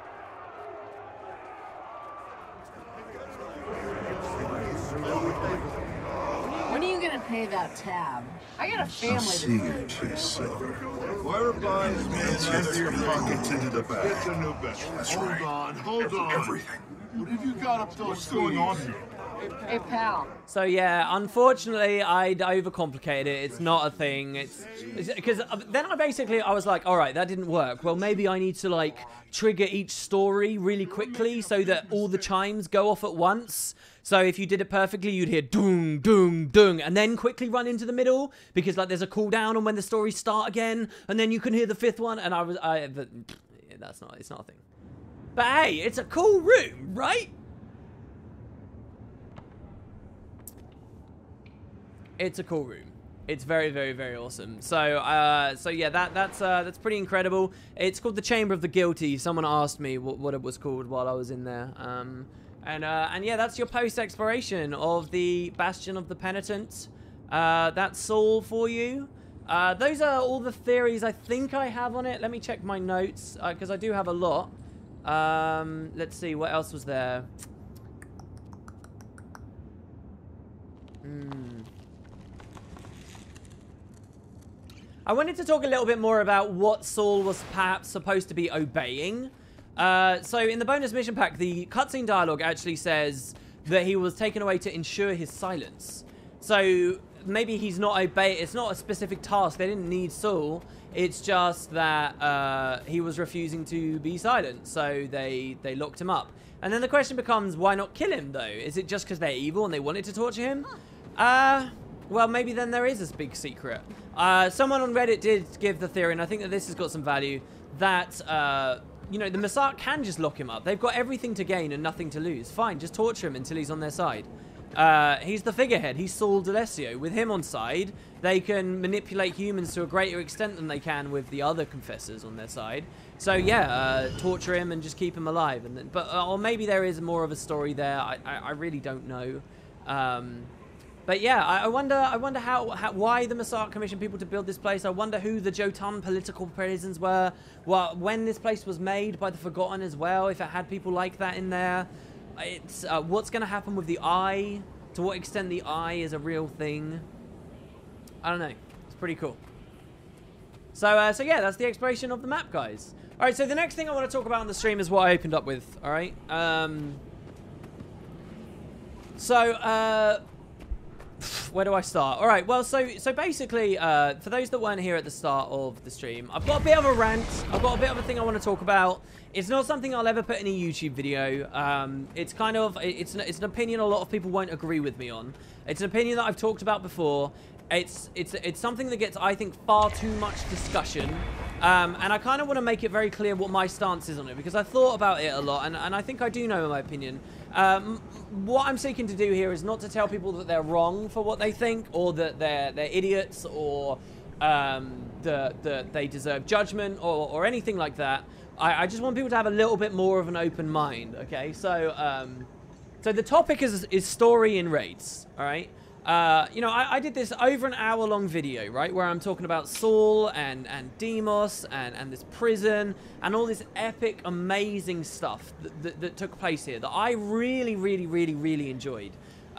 when are you gonna pay that tab? I got a family I'll see you too, Silver. Whereupon is empty your pockets into the bag. It's a new bag. That's Hold right. on. Everything. What have you got up those sleeves? What's going on here? Hey, pal. so yeah, unfortunately, I overcomplicated it. It's not a thing. It's because then I was like, all right, that didn't work. Well, maybe I need to like trigger each story really quickly so that all the chimes go off at once. So if you did it perfectly, you'd hear dung, dung, dung, and then quickly run into the middle because like there's a cooldown on when the stories start again, and then you can hear the 5th one. And it's not a thing. But hey, it's a cool room, right? It's a cool room. It's very, very, very awesome. So, so yeah, that's pretty incredible. It's called the Chamber of the Guilty. Someone asked me what it was called while I was in there. And yeah, that's your post-exploration of the Bastion of the Penitent. That's all for you. Those are all the theories I think I have on it. Let me check my notes, because I do have a lot. Let's see, what else was there? I wanted to talk a little bit more about what Saul was perhaps supposed to be obeying. So in the bonus mission pack, the cutscene dialogue actually says that he was taken away to ensure his silence. So maybe he's not obeying. It's not a specific task. They didn't need Saul. It's just that he was refusing to be silent. So they locked him up. And then the question becomes, why not kill him though? Is it just because they're evil and they wanted to torture him? Well, maybe then there is this big secret. Someone on Reddit did give the theory, and I think that this has got some value, that, you know, the Messart can just lock him up. They've got everything to gain and nothing to lose. Fine, just torture him until he's on their side. He's the figurehead. He's Saul d'Alessio. With him on side, they can manipulate humans to a greater extent than they can with the other confessors on their side. So, yeah, torture him and just keep him alive. And then, but or maybe there is more of a story there. I really don't know. But yeah, I wonder why the Messart commissioned people to build this place. I wonder who the Jotun political prisons were. When this place was made by the Forgotten as well, if it had people like that in there. It's what's going to happen with the Eye. To what extent the Eye is a real thing. I don't know. It's pretty cool. So, so yeah, that's the exploration of the map, guys. All right, so the next thing I want to talk about on the stream is what I opened up with. All right. Where do I start? All right, well, so basically, for those that weren't here at the start of the stream, I've got a bit of a rant. I've got a bit of a thing I want to talk about. It's not something I'll ever put in a YouTube video. It's kind of, it's an opinion a lot of people won't agree with me on. It's an opinion that I've talked about before. It's something that gets, I think, far too much discussion. And I kind of want to make it very clear what my stance is on it, because I thought about it a lot, and I think I do know my opinion. What I'm seeking to do here is not to tell people that they're wrong for what they think, or that they're idiots, or that they deserve judgment, or anything like that. I just want people to have a little bit more of an open mind, okay? So, so the topic is story in raids, all right? You know, I did this over an hour-long video, right, where I'm talking about Saul and Deimos and this prison and all this epic, amazing stuff that took place here that I really, really, really, really enjoyed.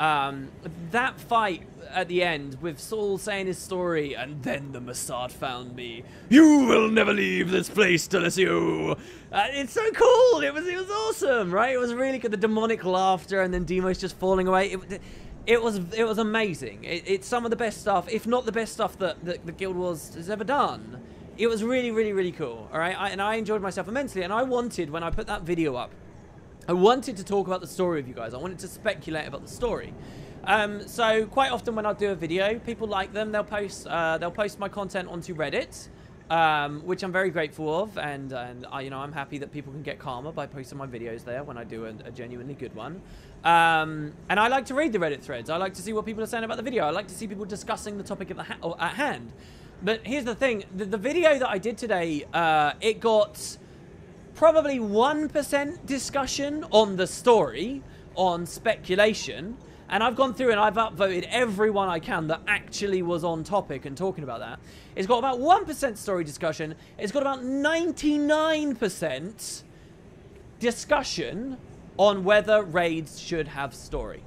That fight at the end with Saul saying his story, and then the Messart found me. You will never leave this place, d'Alessio. It's so cool. It was awesome, right? It was really good. The demonic laughter, and then Deimos just falling away. It was amazing. It's some of the best stuff, if not the best stuff that the Guild Wars has ever done. It was really, really, really cool. All right, and I enjoyed myself immensely. And I wanted, when I put that video up, I wanted to talk about the story with you guys. I wanted to speculate about the story. So quite often when I do a video, people like them. They'll post my content onto Reddit, which I'm very grateful of, and you know, I'm happy that people can get karma by posting my videos there when I do a genuinely good one. And I like to read the Reddit threads. I like to see what people are saying about the video. I like to see people discussing the topic at hand. But here's the thing: the video that I did today, it got probably 1% discussion on the story, on speculation. And I've gone through and I've upvoted everyone I can that actually was on topic and talking about that. It's got about 1% story discussion. It's got about 99% discussion on whether raids should have story.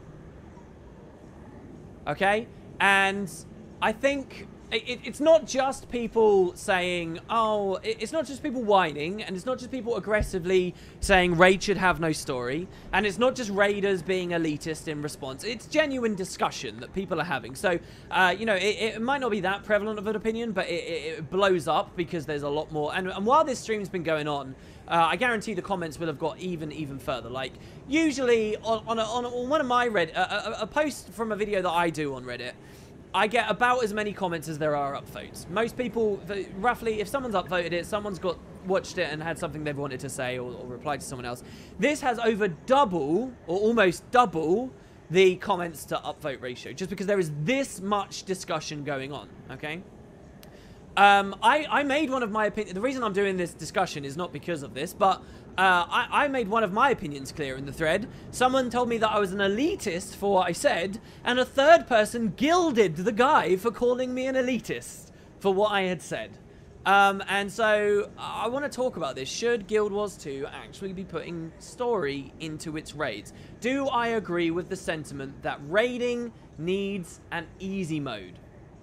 Okay? And I think it's not just people saying, oh, it's not just people whining, and it's not just people aggressively saying raid should have no story, and it's not just raiders being elitist in response. It's genuine discussion that people are having. So, you know, it might not be that prevalent of an opinion, but it blows up because there's a lot more. And while this stream's been going on, I guarantee the comments will have got even further. Like, usually on one of my a post from a video that I do on Reddit, I get about as many comments as there are upvotes. Most people, roughly, if someone's upvoted it, someone's watched it and had something they've wanted to say or replied to someone else. This has over double, or almost double, the comments to upvote ratio, just because there is this much discussion going on, okay? I made one of my opinions. The reason I'm doing this discussion is not because of this, but I made one of my opinions clear in the thread. Someone told me that I was an elitist for what I said, and a third person gilded the guy for calling me an elitist for what I had said. And so I want to talk about this. Should Guild Wars 2 actually be putting story into its raids? Do I agree with the sentiment that raiding needs an easy mode?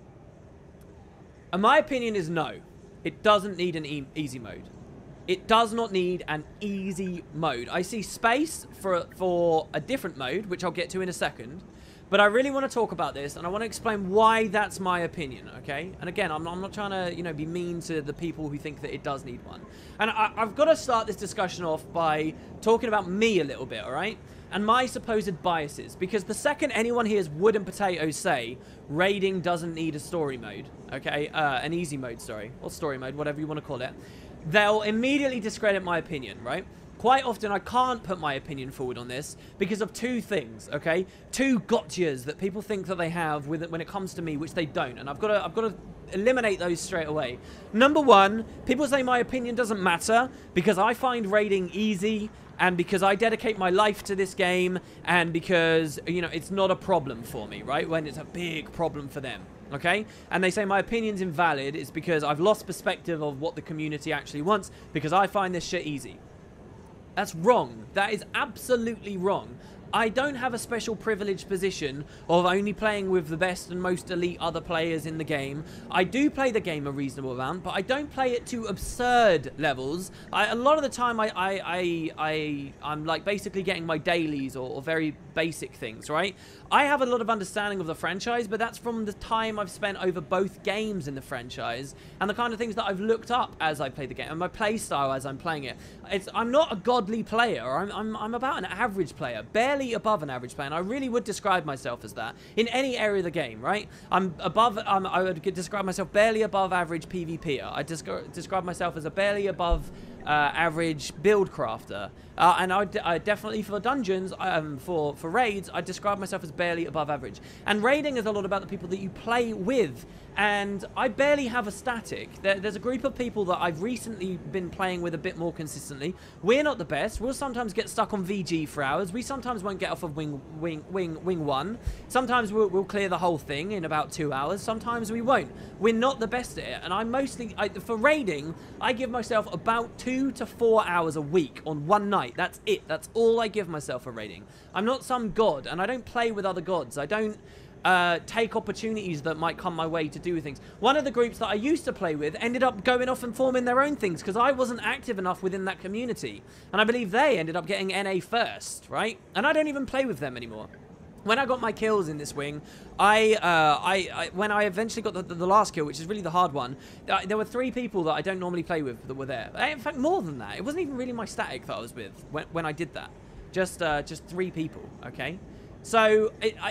And my opinion is no. It doesn't need an easy mode. It does not need an easy mode. I see space for a different mode, which I'll get to in a second. But I really want to talk about this, and I want to explain why that's my opinion, okay? And again, I'm not trying to, you know, be mean to the people who think that it does need one. And I've got to start this discussion off by talking about me a little bit, all right? And my supposed biases. Because the second anyone hears Wood and Potatoes say raiding doesn't need a story mode, okay? An easy mode, sorry. Or story mode, whatever you want to call it. They'll immediately discredit my opinion, right? Quite often, I can't put my opinion forward on this because of two things, okay? Two gotchas that people think that they have when it comes to me, which they don't. And I've got to eliminate those straight away. Number one, people say my opinion doesn't matter because I find raiding easy and because I dedicate my life to this game and because, you know, it's not a problem for me, right? When it's a big problem for them. Okay? And they say my opinion's invalid is because I've lost perspective of what the community actually wants because I find this shit easy. That's wrong. That is absolutely wrong. I don't have a special privileged position of only playing with the best and most elite other players in the game. I do play the game a reasonable amount, but I don't play it to absurd levels. A lot of the time, I'm like basically getting my dailies or very basic things, right? I have a lot of understanding of the franchise, but that's from the time I've spent over both games in the franchise and the kind of things that I've looked up as I play the game and my play style as I'm playing it. I'm not a godly player. I'm about an average player, barely above an average player, and I really would describe myself as that in any area of the game, right? I'm above. I would describe myself barely above average PvPer. I describe myself as a barely above average build crafter, and I definitely for dungeons, for raids, I describe myself as barely above average. And raiding is a lot about the people that you play with, and I barely have a static. There's a group of people that I've recently been playing with a bit more consistently. We're not the best. We'll sometimes get stuck on VG for hours. We sometimes won't get off of wing 1. Sometimes we'll clear the whole thing in about 2 hours. Sometimes we won't. We're not the best at it, and I'm mostly for raiding. I give myself about 2 to 4 hours a week on one night. That's it. That's all I give myself for raiding. I'm not some god, and I don't play with other gods. I don't take opportunities that might come my way to do things. One of the groups that I used to play with ended up going off and forming their own things because I wasn't active enough within that community. And I believe they ended up getting NA first, right? And I don't even play with them anymore. When I got my kills in this wing, when I eventually got the last kill, which is really the hard one, there were 3 people that I don't normally play with that were there. In fact, more than that. It wasn't even really my static that I was with when I did that. Just 3 people, okay? So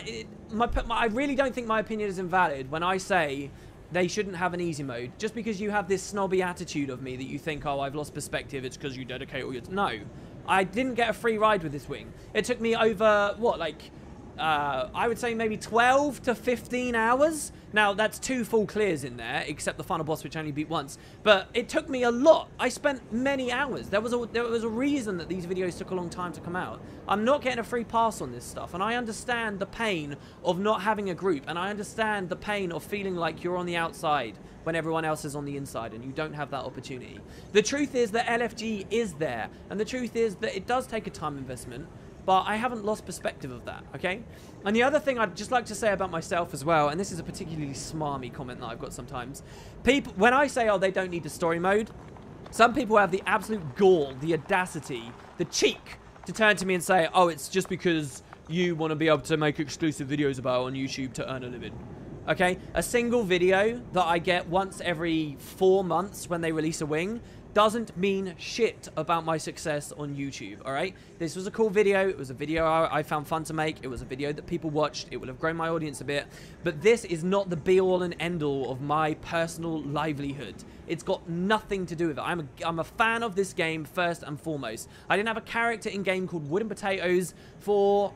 I really don't think my opinion is invalid when I say they shouldn't have an easy mode. Just because you have this snobby attitude of me that you think, oh, I've lost perspective, it's because you dedicate all your... No. I didn't get a free ride with this wing. It took me over, what, like... I would say maybe 12 to 15 hours. Now, that's 2 full clears in there, except the final boss, which I only beat once. But it took me a lot. I spent many hours. There was a reason that these videos took a long time to come out. I'm not getting a free pass on this stuff, and I understand the pain of not having a group, and I understand the pain of feeling like you're on the outside when everyone else is on the inside and you don't have that opportunity. The truth is that LFG is there, and the truth is that it does take a time investment, but I haven't lost perspective of that, okay? And the other thing I'd just like to say about myself as well, and this is a particularly smarmy comment that I've got sometimes. People, when I say, oh, they don't need the story mode, some people have the absolute gall, the audacity, the cheek to turn to me and say, oh, it's just because you want to be able to make exclusive videos about on YouTube to earn a living. Okay? A single video that I get once every 4 months when they release a wing doesn't mean shit about my success on YouTube, alright? This was a cool video. It was a video I found fun to make. It was a video that people watched. It would have grown my audience a bit. But this is not the be-all and end-all of my personal livelihood. It's got nothing to do with it. I'm a fan of this game first and foremost. I didn't have a character in-game called Wood and Potatoes for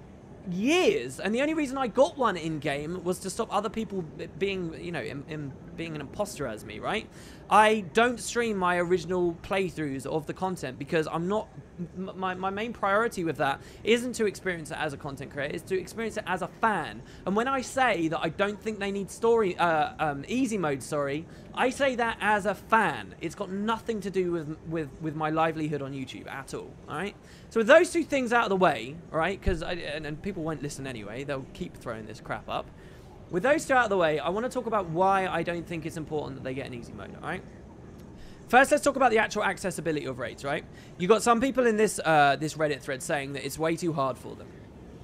years, and the only reason I got one in game was to stop other people being, you know, being an imposter as me, right? I don't stream my original playthroughs of the content because I'm not, my main priority with that isn't to experience it as a content creator, it's to experience it as a fan. And when I say that I don't think they need story, easy mode, sorry, I say that as a fan. It's got nothing to do with my livelihood on YouTube at all, alright? So with those two things out of the way, alright, because, and people won't listen anyway, they'll keep throwing this crap up. With those two out of the way, I want to talk about why I don't think it's important that they get an easy mode, alright? First, let's talk about the actual accessibility of raids, right? You got some people in this this Reddit thread saying that it's way too hard for them.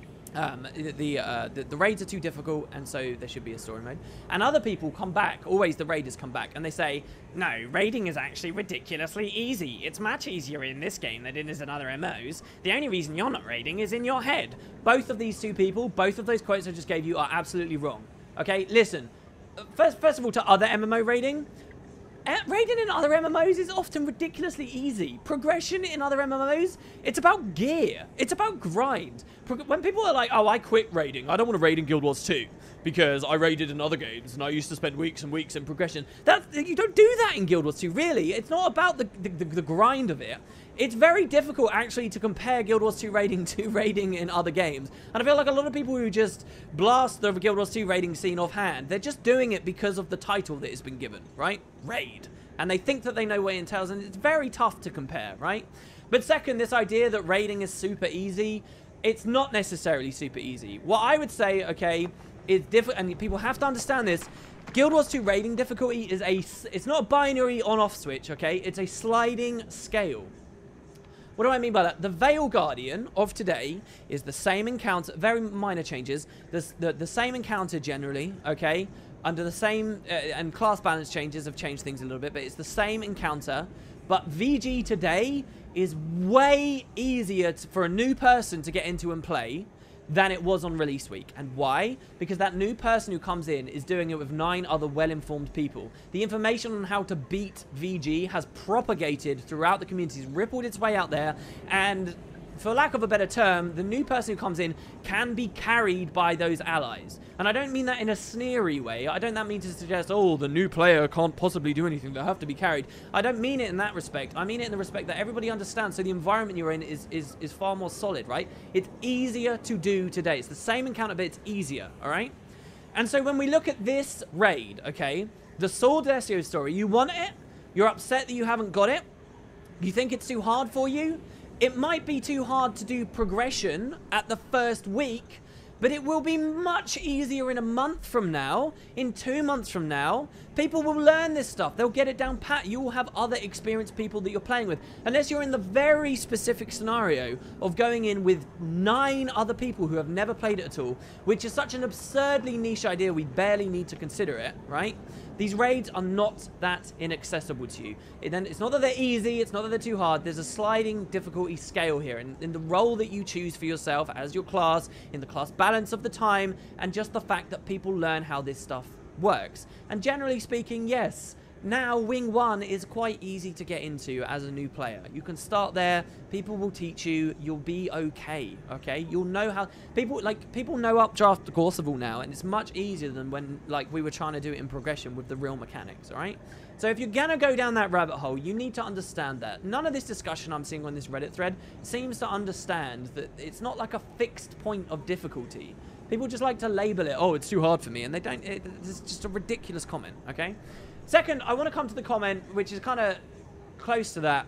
The raids are too difficult, and so there should be a story mode. And other people come back, always the raiders come back, and they say, no, raiding is actually ridiculously easy. It's much easier in this game than it is in other MMOs. The only reason you're not raiding is in your head. Both of these two people, both of those quotes I just gave you are absolutely wrong. Okay, listen. First of all, to other MMO raiding, raiding in other MMOs is often ridiculously easy. Progression in other MMOs, it's about gear. It's about grind. When people are like, oh, I quit raiding. I don't want to raid in Guild Wars 2 because I raided in other games and I used to spend weeks and weeks in progression. You don't do that in Guild Wars 2, really. It's not about the grind of it. It's very difficult, actually, to compare Guild Wars 2 raiding to raiding in other games. And I feel like a lot of people who just blast the Guild Wars 2 raiding scene offhand, they're just doing it because of the title that it's been given, right? Raid. And they think that they know what it entails, and it's very tough to compare, right? But second, this idea that raiding is super easy, it's not necessarily super easy. What I would say, okay, is different, and people have to understand this. Guild Wars 2 raiding difficulty is it's not a binary on-off switch, okay? It's a sliding scale. What do I mean by that? The Veil Guardian of today is the same encounter, very minor changes, the same encounter generally, okay? Under the same, and class balance changes have changed things a little bit, but it's the same encounter. But VG today is way easier for a new person to get into and play than it was on release week. And why? Because that new person who comes in is doing it with 9 other well-informed people. The information on how to beat VG has propagated throughout the communities, rippled its way out there, and for lack of a better term, the new person who comes in can be carried by those allies. And I don't mean that in a sneery way. I don't mean to suggest, oh, the new player can't possibly do anything. They have to be carried. I don't mean it in that respect. I mean it in the respect that everybody understands. So the environment you're in is far more solid, right? It's easier to do today. It's the same encounter, but it's easier, all right? And so when we look at this raid, okay, the Sword Ezio story, you want it? You're upset that you haven't got it? You think it's too hard for you? It might be too hard to do progression at the first week, but it will be much easier in a month from now, in 2 months from now. People will learn this stuff. They'll get it down pat. You will have other experienced people that you're playing with. Unless you're in the very specific scenario of going in with 9 other people who have never played it at all, which is such an absurdly niche idea we barely need to consider it, right? These raids are not that inaccessible to you. It's not that they're easy, it's not that they're too hard. There's a sliding difficulty scale here in the role that you choose for yourself as your class, in the class balance of the time, and just the fact that people learn how this stuff works. And generally speaking, yes, now Wing 1 is quite easy to get into as a new player. You can start there, people will teach you, you'll be okay, okay? You'll know how, people know Updraft Gorseval now, and it's much easier than when, like, we were trying to do it in progression with the real mechanics, alright? So if you're gonna go down that rabbit hole, you need to understand that. None of this discussion I'm seeing on this Reddit thread seems to understand that it's not like a fixed point of difficulty. People just like to label it, oh, it's too hard for me, and they don't, it's just a ridiculous comment, okay? Second, I want to come to the comment, which is kind of close to that,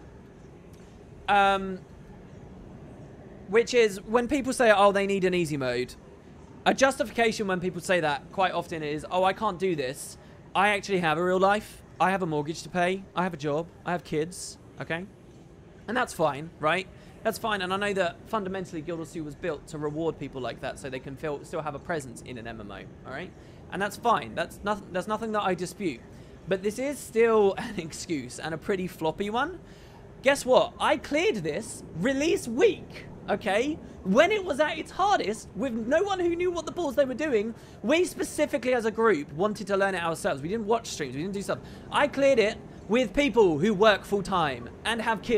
which is when people say, oh, they need an easy mode, a justification when people say that quite often is, oh, I can't do this. I actually have a real life. I have a mortgage to pay. I have a job. I have kids, okay? And that's fine, right? That's fine, and I know that fundamentally Guild Wars 2 was built to reward people like that so they can still have a presence in an MMO, all right? And that's fine. That's nothing that I dispute. But this is still an excuse, and a pretty floppy one. Guess what? I cleared this release week, okay? When it was at its hardest, with no one who knew what the balls they were doing, we specifically as a group wanted to learn it ourselves. We didn't watch streams, we didn't do stuff. I cleared it with people who work full-time and have kids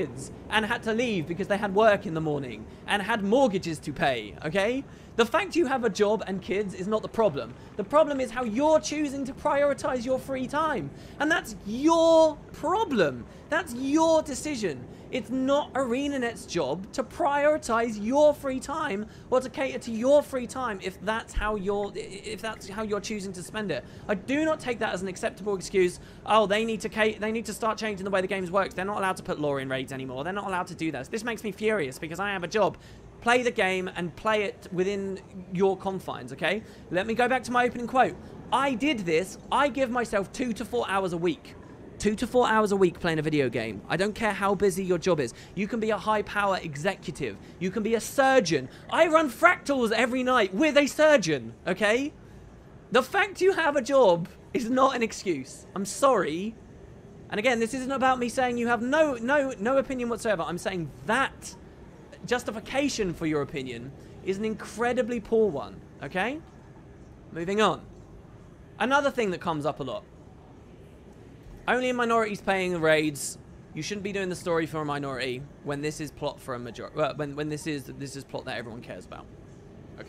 and had to leave because they had work in the morning and had mortgages to pay, okay? The fact you have a job and kids is not the problem. The problem is how you're choosing to prioritize your free time. And that's your problem. That's your decision. It's not ArenaNet's job to prioritize your free time or to cater to your free time if that's how you're choosing to spend it. I do not take that as an acceptable excuse. Oh, they need to start changing the way the games work. They're not allowed to put lore in raids anymore. They're not allowed to do this. This makes me furious because I have a job. Play the game and play it within your confines, okay? Let me go back to my opening quote. I did this. I give myself 2 to 4 hours a week. 2 to 4 hours a week playing a video game. I don't care how busy your job is. You can be a high-power executive. You can be a surgeon. I run fractals every night with a surgeon, okay? The fact you have a job is not an excuse. I'm sorry. And again, this isn't about me saying you have no opinion whatsoever. I'm saying that justification for your opinion is an incredibly poor one, okay? Moving on. Another thing that comes up a lot. Only a minority's paying the raids. You shouldn't be doing the story for a minority when this is plot for a majority. When this is plot that everyone cares about. Okay.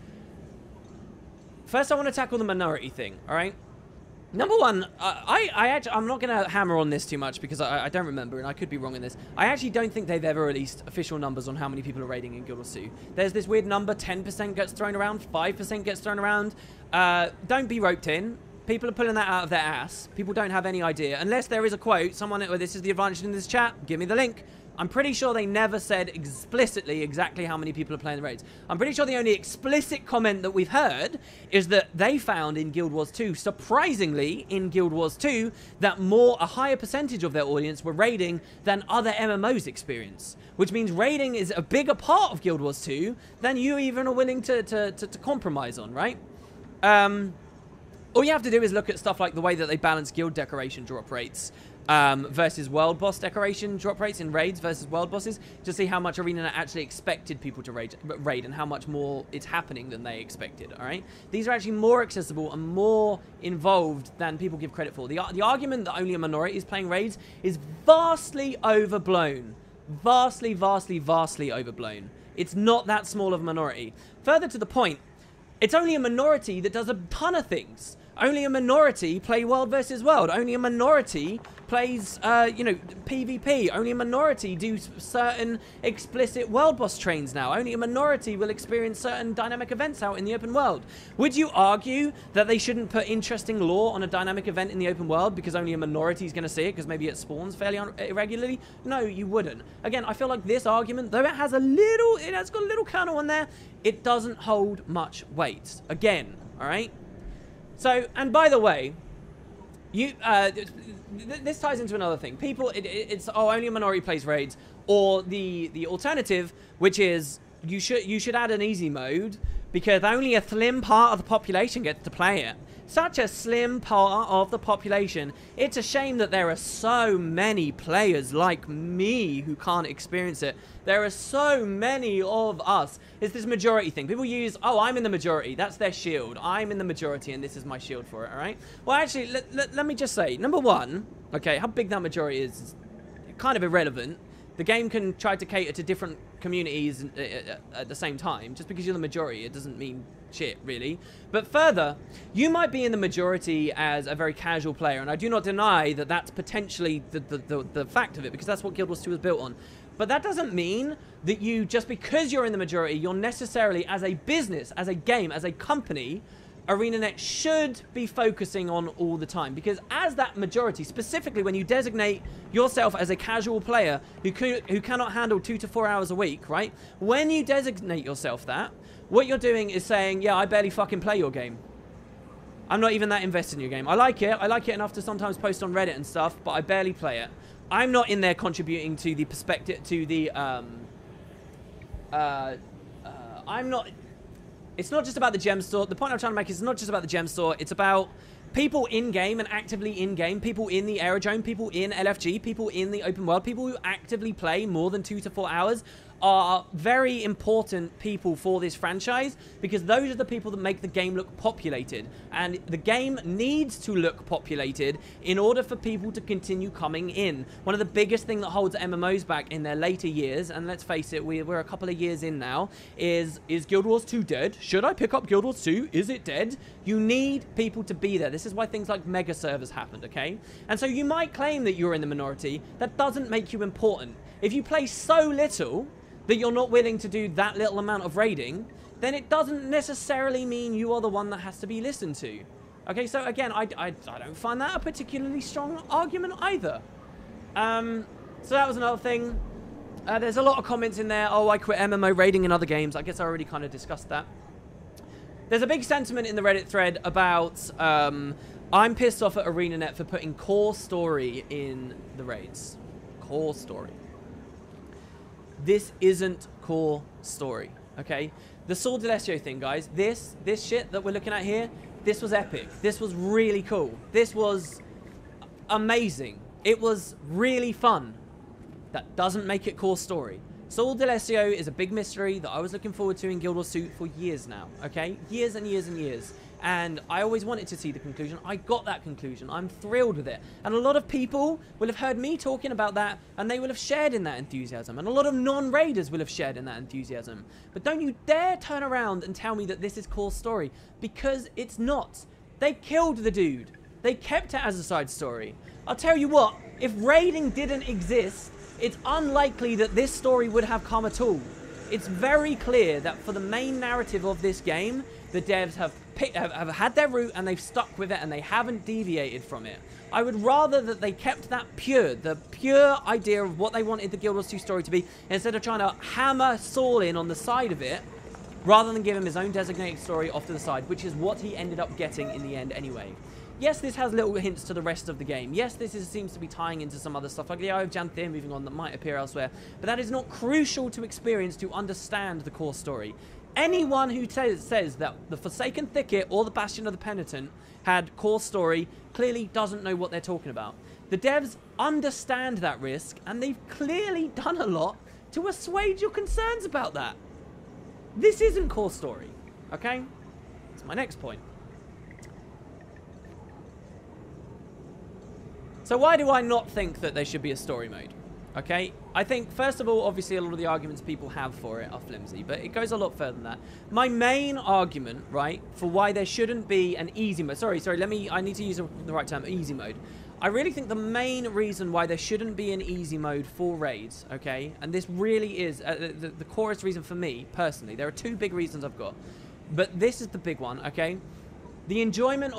First, I want to tackle the minority thing. All right. Number one, I'm not going to hammer on this too much because I don't remember, and I could be wrong in this. I actually don't think they've ever released official numbers on how many people are raiding in Guild Wars 2. There's this weird number, 10% gets thrown around, 5% gets thrown around. Don't be roped in. People are pulling that out of their ass. People don't have any idea. Unless there is a quote, someone, well, this is the advantage in this chat, give me the link. I'm pretty sure they never said explicitly exactly how many people are playing the raids. I'm pretty sure the only explicit comment that we've heard is that they found in Guild Wars 2, surprisingly in Guild Wars 2, that a higher percentage of their audience were raiding than other MMOs experience. Which means raiding is a bigger part of Guild Wars 2 than you even are willing to compromise on, right? All you have to do is look at stuff like the way that they balance guild decoration drop rates versus world boss decoration drop rates in raids versus world bosses to see how much ArenaNet actually expected people to raid and how much more it's happening than they expected, all right? These are actually more accessible and more involved than people give credit for. The argument that only a minority is playing raids is vastly overblown. Vastly, vastly, vastly overblown. It's not that small of a minority. Further to the point, it's only a minority that does a ton of things. Only a minority play world versus world. Only a minority plays, PvP. Only a minority do certain explicit world boss trains now. Only a minority will experience certain dynamic events out in the open world. Would you argue that they shouldn't put interesting lore on a dynamic event in the open world because only a minority is going to see it because maybe it spawns fairly irregularly? No, you wouldn't. Again, I feel like this argument, though it has got a little kernel in there, it doesn't hold much weight. Again, all right? So, and by the way, this ties into another thing. People, it's only a minority plays raids, or the alternative, which is you should add an easy mode because only a slim part of the population gets to play it. Such a slim part of the population. It's a shame that there are so many players like me who can't experience it. There are so many of us. It's this majority thing. People use, oh, I'm in the majority. That's their shield. I'm in the majority and this is my shield for it, all right? Well, actually, let me just say, number one, okay, how big that majority is kind of irrelevant. The game can try to cater to different communities at the same time. Just because you're the majority, it doesn't mean shit, really. But further, you might be in the majority as a very casual player, and I do not deny that that's potentially the fact of it, because that's what Guild Wars 2 was built on. But that doesn't mean that you, just because you're in the majority, you're necessarily, as a business, as a game, as a company, ArenaNet should be focusing on all the time. Because as that majority, specifically when you designate yourself as a casual player who cannot handle 2 to 4 hours a week, right? When you designate yourself that, what you're doing is saying, yeah, I barely fucking play your game. I'm not even that invested in your game. I like it. I like it enough to sometimes post on Reddit and stuff, but I barely play it. I'm not in there contributing to the perspective, to the, I'm not... It's not just about the gem store. The point I'm trying to make is not just about the gem store. It's about people in-game and actively in-game, people in the aerodrome, people in LFG, people in the open world, people who actively play more than 2 to 4 hours are very important people for this franchise, because those are the people that make the game look populated, and the game needs to look populated in order for people to continue coming in. One of the biggest thing that holds MMOs back in their later years, and let's face it, we're a couple of years in now, is Guild Wars 2 dead? Should I pick up Guild Wars 2? Is it dead? You need people to be there. This is why things like mega servers happened, okay? And so you might claim that you're in the minority. That doesn't make you important. If you play so little that you're not willing to do that little amount of raiding, then it doesn't necessarily mean you are the one that has to be listened to. Okay, so again, I don't find that a particularly strong argument either. So that was another thing. There's a lot of comments in there. Oh, I quit MMO raiding in other games. I guess I already kind of discussed that. There's a big sentiment in the Reddit thread about I'm pissed off at ArenaNet for putting core story in the raids. Core story. This isn't core story, okay? The Sol D'Alessio thing, guys, this shit that we're looking at here, this was epic. This was really cool. This was amazing. It was really fun. That doesn't make it core story. Sol D'Alessio is a big mystery that I was looking forward to in Guild Wars 2 for years now, okay? Years and years and years. And I always wanted to see the conclusion. I got that conclusion. I'm thrilled with it. And a lot of people will have heard me talking about that, and they will have shared in that enthusiasm. And a lot of non-raiders will have shared in that enthusiasm. But don't you dare turn around and tell me that this is core story, because it's not. They killed the dude. They kept it as a side story. I'll tell you what, if raiding didn't exist, it's unlikely that this story would have come at all. It's very clear that for the main narrative of this game, the devs have had their route and they've stuck with it and they haven't deviated from it. I would rather that they kept that pure, the pure idea of what they wanted the Guild Wars 2 story to be, instead of trying to hammer Saul in on the side of it, rather than give him his own designated story off to the side, which is what he ended up getting in the end anyway. Yes, this has little hints to the rest of the game. Yes, this seems to be tying into some other stuff, like the Eye of Janthir moving on that might appear elsewhere. But that is not crucial to experience to understand the core story. Anyone who says that the Forsaken Thicket or the Bastion of the Penitent had core story clearly doesn't know what they're talking about. The devs understand that risk, and they've clearly done a lot to assuage your concerns about that. This isn't core story, okay? That's my next point. So why do I not think that there should be a story mode? Okay, I think, first of all, obviously a lot of the arguments people have for it are flimsy, but it goes a lot further than that. My main argument, right, for why there shouldn't be an easy mode, sorry, I need to use the right term, easy mode. I really think the main reason why there shouldn't be an easy mode for raids, okay, and this really is the corest reason for me, personally. There are two big reasons I've got, but this is the big one, okay? My enjoyment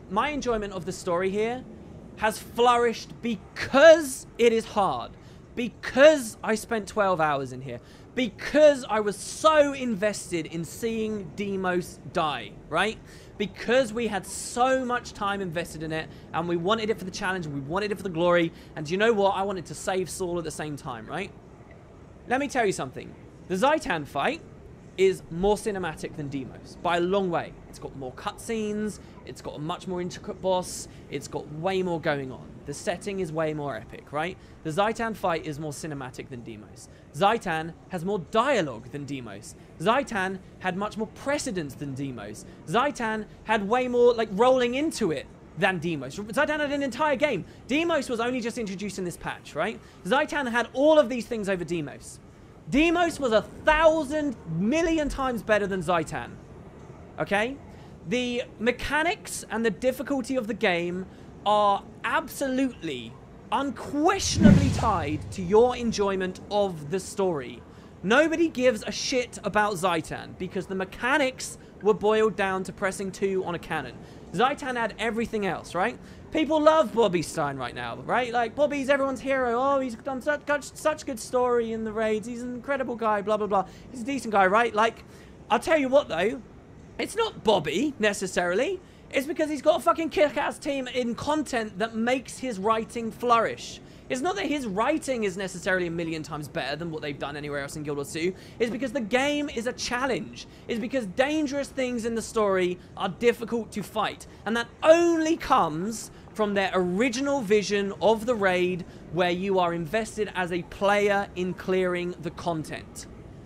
of the story here has flourished because it is hard. Because I spent 12 hours in here. Because I was so invested in seeing Deimos die, right? Because we had so much time invested in it, and we wanted it for the challenge, and we wanted it for the glory, and you know what? I wanted to save Saul at the same time, right? Let me tell you something. The Zhaitan fight is more cinematic than Deimos by a long way. It's got more cutscenes, it's got a much more intricate boss, it's got way more going on. The setting is way more epic, right? The Zhaitan fight is more cinematic than Deimos. Zhaitan has more dialogue than Deimos. Zhaitan had much more precedence than Deimos. Zhaitan had way more, like, rolling into it than Deimos. Zhaitan had an entire game. Deimos was only just introduced in this patch, right? Zhaitan had all of these things over Deimos. Deimos was 1,000 million times better than Zhaitan. Okay? The mechanics and the difficulty of the game are absolutely, unquestionably tied to your enjoyment of the story. Nobody gives a shit about Zhaitan because the mechanics were boiled down to pressing 2 on a cannon. Zhaitan had everything else, right? People love Bobby Stein right now, right? Like, Bobby's everyone's hero. Oh, he's done such good story in the raids. He's an incredible guy, blah, blah, blah. He's a decent guy, right? Like, I'll tell you what, though. It's not Bobby, necessarily. It's because he's got a fucking kick-ass team in content that makes his writing flourish. It's not that his writing is necessarily a million times better than what they've done anywhere else in Guild Wars 2. It's because the game is a challenge. It's because dangerous things in the story are difficult to fight. And that only comes from their original vision of the raid, where you are invested as a player in clearing the content.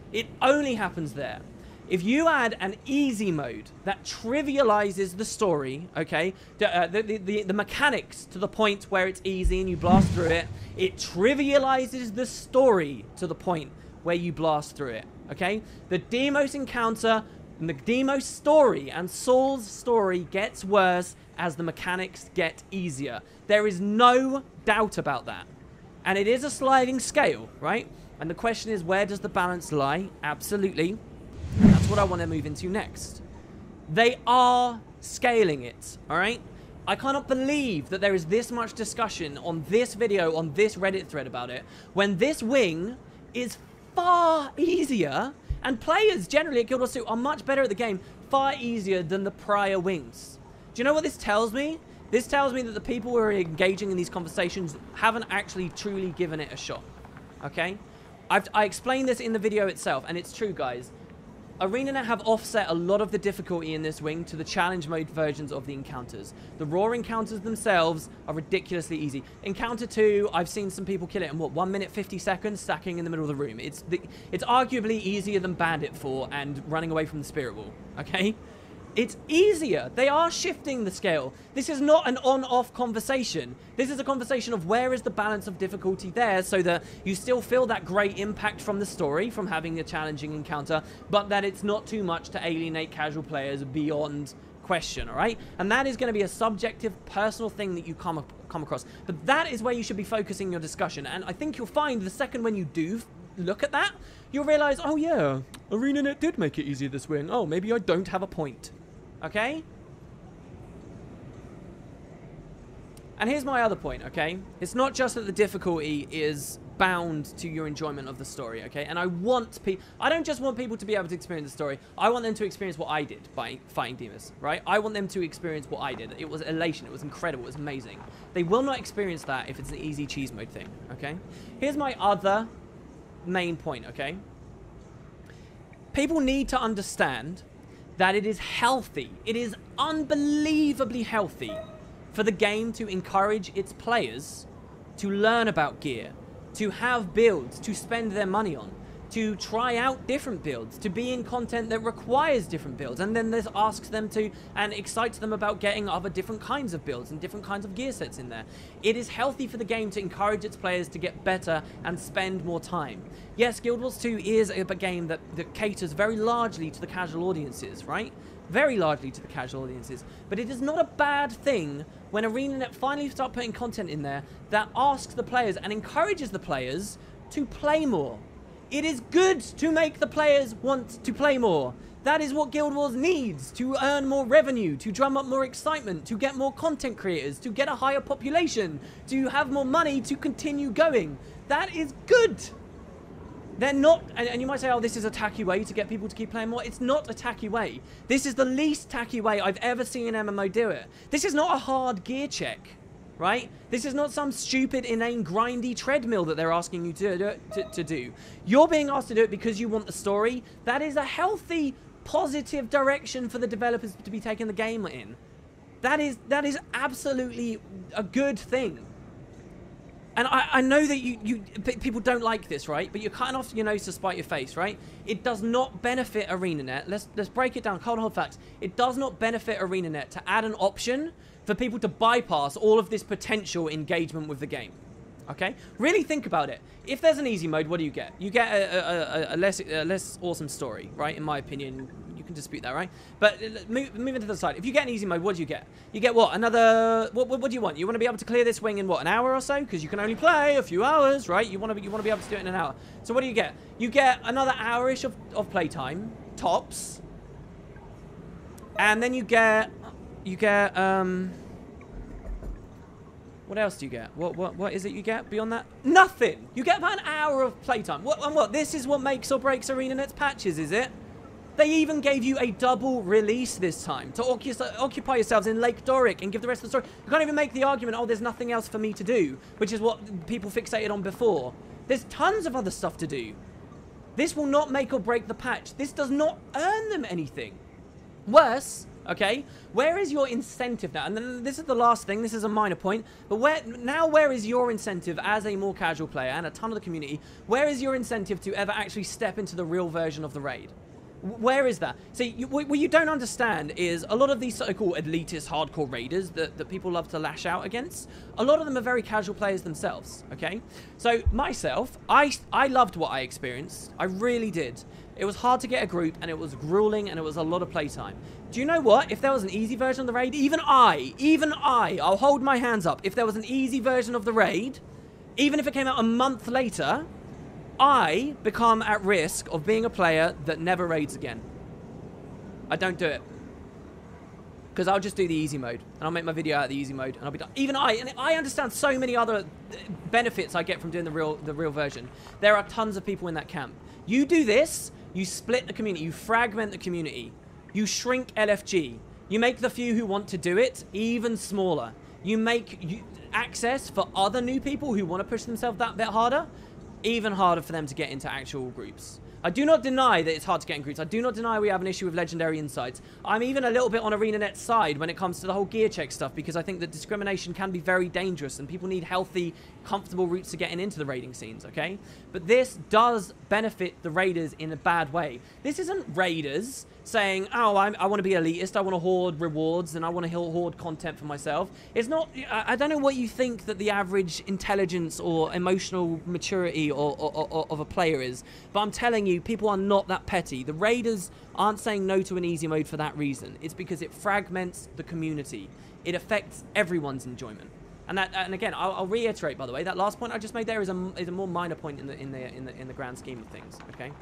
It only happens there. If you add an easy mode that trivializes the story, okay, the mechanics to the point where it's easy and you blast through it, it trivializes the story to the point where you blast through it, okay? The Deimos encounter, the Deimos story and Saul's story gets worse as the mechanics get easier. There is no doubt about that. And it is a sliding scale, right? And the question is, where does the balance lie? Absolutely. And that's what I want to move into next. They are scaling it, all right? I cannot believe that there is this much discussion on this video, on this Reddit thread about it, when this wing is far easier, and players generally at Guild Wars 2 are much better at the game, far easier than the prior wings. Do you know what this tells me? This tells me that the people who are engaging in these conversations haven't actually truly given it a shot, okay? I explained this in the video itself, and it's true, guys. ArenaNet have offset a lot of the difficulty in this wing to the challenge mode versions of the encounters. The raw encounters themselves are ridiculously easy. Encounter 2, I've seen some people kill it in, what, 1 minute 50 seconds, stacking in the middle of the room. It's arguably easier than Bandit 4 and running away from the Spirit Wall, okay? It's easier. They are shifting the scale. This is not an on-off conversation. This is a conversation of where is the balance of difficulty there so that you still feel that great impact from the story, from having a challenging encounter, but that it's not too much to alienate casual players beyond question, all right? And that is going to be a subjective, personal thing that you come across. But that is where you should be focusing your discussion. And I think you'll find the second when you do look at that, you'll realize, oh yeah, ArenaNet did make it easier this wing. Oh, maybe I don't have a point. Okay? And here's my other point, okay? It's not just that the difficulty is bound to your enjoyment of the story, okay? And I don't just want people to be able to experience the story. I want them to experience what I did by fighting Deimos, right? I want them to experience what I did. It was elation. It was incredible. It was amazing. They will not experience that if it's an easy cheese mode thing, okay? Here's my other main point, okay? People need to understand that it is healthy. It is unbelievably healthy for the game to encourage its players to learn about gear, to have builds to spend their money on, to try out different builds, to be in content that requires different builds, and then this asks them to and excites them about getting other different kinds of builds and different kinds of gear sets in there. It is healthy for the game to encourage its players to get better and spend more time. Yes, Guild Wars 2 is a game that caters very largely to the casual audiences, right? Very largely to the casual audiences. But it is not a bad thing when ArenaNet finally start putting content in there that asks the players and encourages the players to play more. It is good to make the players want to play more. That is what Guild Wars needs to earn more revenue, to drum up more excitement, to get more content creators, to get a higher population, to have more money to continue going. That is good. They're not, and you might say, oh, this is a tacky way to get people to keep playing more. It's not a tacky way. This is the least tacky way I've ever seen an MMO do it. This is not a hard gear check, right? This is not some stupid, inane, grindy treadmill that they're asking you to do. You're being asked to do it because you want the story. That is a healthy, positive direction for the developers to be taking the game in. That is absolutely a good thing. And I know that people don't like this, right? But you're cutting off your nose to spite your face, right? It does not benefit ArenaNet. Let's break it down. Cold facts. It does not benefit ArenaNet to add an option for people to bypass all of this potential engagement with the game. Okay? Really think about it. If there's an easy mode, what do you get? You get a less awesome story, right? In my opinion, you can dispute that, right? But moving to the side, if you get an easy mode, what do you get? You get what? Another... What do you want? You want to be able to clear this wing in, what, an hour or so? Because you can only play a few hours, right? You want to be able to do it in an hour. So what do you get? You get another hour-ish of playtime, tops. And then you get... What else do you get? What is it you get beyond that? Nothing! You get about an hour of playtime. What? This is what makes or breaks ArenaNet's patches, is it? They even gave you a double release this time to occupy yourselves in Lake Doric and give the rest of the story. You can't even make the argument, oh, there's nothing else for me to do, which is what people fixated on before. There's tons of other stuff to do. This will not make or break the patch. This does not earn them anything. Worse, Okay? Where is your incentive now? And then this is the last thing. This is a minor point. But where is your incentive as a more casual player and a ton of the community? Where is your incentive to ever actually step into the real version of the raid? Where is that? See, what you don't understand is a lot of these so-called elitist hardcore raiders that people love to lash out against, a lot of them are very casual players themselves, okay? So myself, I loved what I experienced. I really did. It was hard to get a group, and it was grueling, and it was a lot of playtime. Do you know what? If there was an easy version of the raid, even I'll hold my hands up. If there was an easy version of the raid, even if it came out a month later, I become at risk of being a player that never raids again. I don't do it. Because I'll just do the easy mode. And I'll make my video out of the easy mode. And I'll be done. Even I understand so many other benefits I get from doing the real version. There are tons of people in that camp. You do this, you split the community. You fragment the community. You shrink LFG. You make the few who want to do it even smaller. You make access for other new people who want to push themselves that bit harder even harder for them to get into actual groups. I do not deny that it's hard to get in groups. I do not deny we have an issue with Legendary Insights. I'm even a little bit on ArenaNet's side when it comes to the whole gear check stuff, because I think that discrimination can be very dangerous and people need healthy, comfortable routes to getting into the raiding scenes, okay? But this does benefit the raiders in a bad way. This isn't raiders saying, oh, I want to be elitist, I want to hoard rewards, and I want to hoard content for myself. It's not, I don't know what you think that the average intelligence or emotional maturity of a player is, but I'm telling you, people are not that petty. The raiders aren't saying no to an easy mode for that reason. It's because it fragments the community. It affects everyone's enjoyment. And again, I'll reiterate, by the way, that last point I just made there is a more minor point in the grand scheme of things, okay?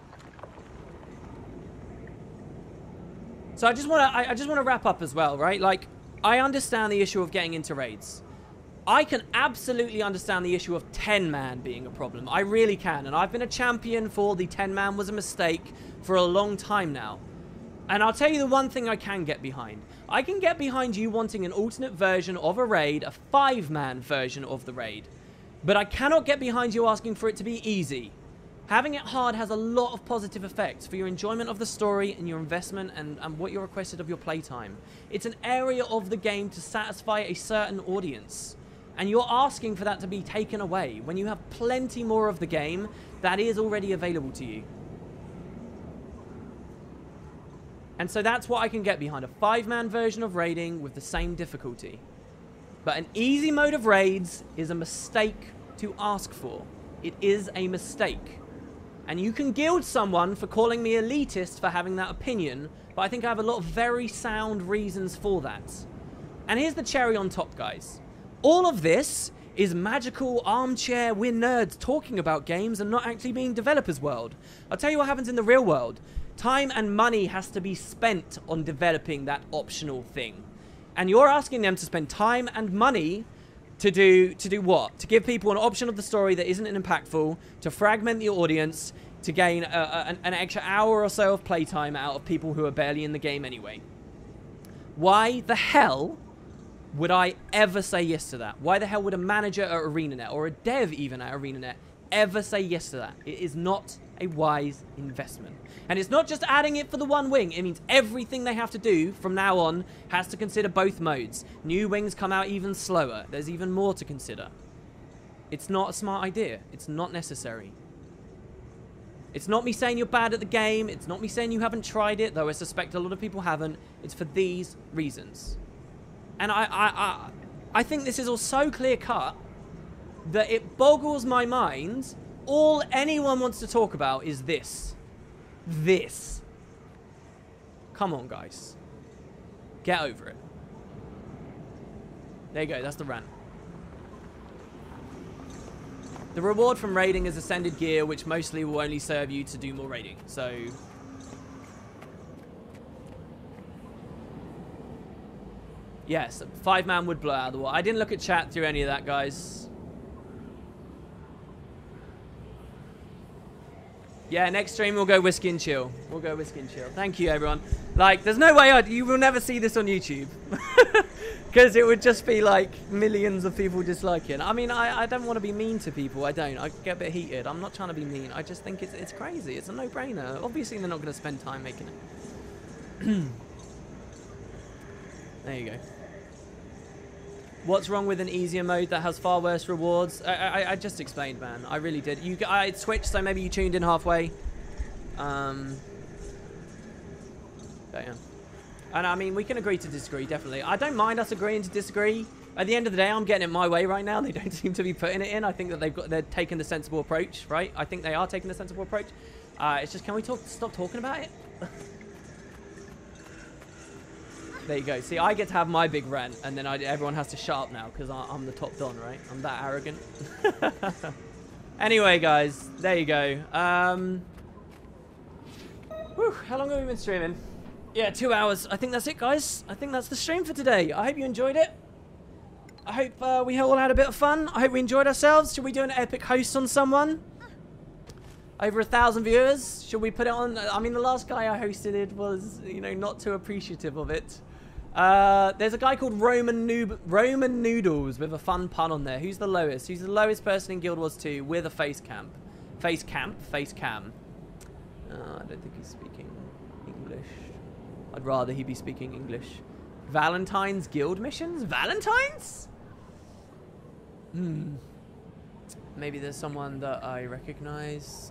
So I just want to wrap up as well, right? Like, I understand the issue of getting into raids. I can absolutely understand the issue of 10-man being a problem. I really can. And I've been a champion for the 10-man was a mistake for a long time now. And I'll tell you the one thing I can get behind. I can get behind you wanting an alternate version of a raid, a 5-man version of the raid. But I cannot get behind you asking for it to be easy. Having it hard has a lot of positive effects for your enjoyment of the story and your investment and what you're requested of your playtime. It's an area of the game to satisfy a certain audience. And you're asking for that to be taken away when you have plenty more of the game that is already available to you. And so that's what I can get behind, a 5-man version of raiding with the same difficulty. But an easy mode of raids is a mistake to ask for. It is a mistake. And you can gild someone for calling me elitist for having that opinion, but I think I have a lot of very sound reasons for that. And here's the cherry on top, guys. All of this is magical armchair, we're nerds talking about games and not actually being developers' world. I'll tell you what happens in the real world. Time and money has to be spent on developing that optional thing. And you're asking them to spend time and money to do what? To give people an option of the story that isn't impactful, to fragment the audience, to gain an extra hour or so of playtime out of people who are barely in the game anyway. Why the hell would I ever say yes to that? Why the hell would a manager at ArenaNet, or a dev even at ArenaNet, ever say yes to that? It is not a wise investment. And it's not just adding it for the one wing. It means everything they have to do from now on has to consider both modes. New wings come out even slower. There's even more to consider. It's not a smart idea. It's not necessary. It's not me saying you're bad at the game. It's not me saying you haven't tried it, though I suspect a lot of people haven't. It's for these reasons. And I think this is all so clear-cut that it boggles my mind. All anyone wants to talk about is this. This. Come on, guys. Get over it. There you go. That's the rant. The reward from raiding is ascended gear, which mostly will only serve you to do more raiding. So... yes, 5-man would blow out of the water. I didn't look at chat through any of that, guys. Yeah, next stream we'll go whiskey and chill. We'll go whiskey and chill. Thank you, everyone. Like, there's no way you will never see this on YouTube. Because it would just be like millions of people disliking. I mean, I don't want to be mean to people. I don't. I get a bit heated. I'm not trying to be mean. I just think it's crazy. It's a no-brainer. Obviously, they're not going to spend time making it. There you go. What's wrong with an easier mode that has far worse rewards? I just explained, man. I really did. I switched, so maybe you tuned in halfway. But yeah. And I mean, we can agree to disagree, definitely. I don't mind us agreeing to disagree. At the end of the day, I'm getting it my way right now. They don't seem to be putting it in. I think that they're taking the sensible approach, right? I think they are taking the sensible approach. It's just, can we stop talking about it? There you go. See, I get to have my big rant, and then everyone has to shut up now because I'm the top don, right? I'm that arrogant. Anyway, guys, there you go. Whew, how long have we been streaming? Yeah, 2 hours. I think that's it, guys. I think that's the stream for today. I hope you enjoyed it. I hope we all had a bit of fun. I hope we enjoyed ourselves. Should we do an epic host on someone? Over 1,000 viewers. Should we put it on? I mean, the last guy I hosted it was, you know, not too appreciative of it. There's a guy called Roman Noodles with a fun pun on there. Who's the lowest? Who's the lowest person in Guild Wars 2 with a face cam? Face cam? Face cam. I don't think he's speaking English. I'd rather he be speaking English. Valentine's Guild missions? Valentine's? Maybe there's someone that I recognize.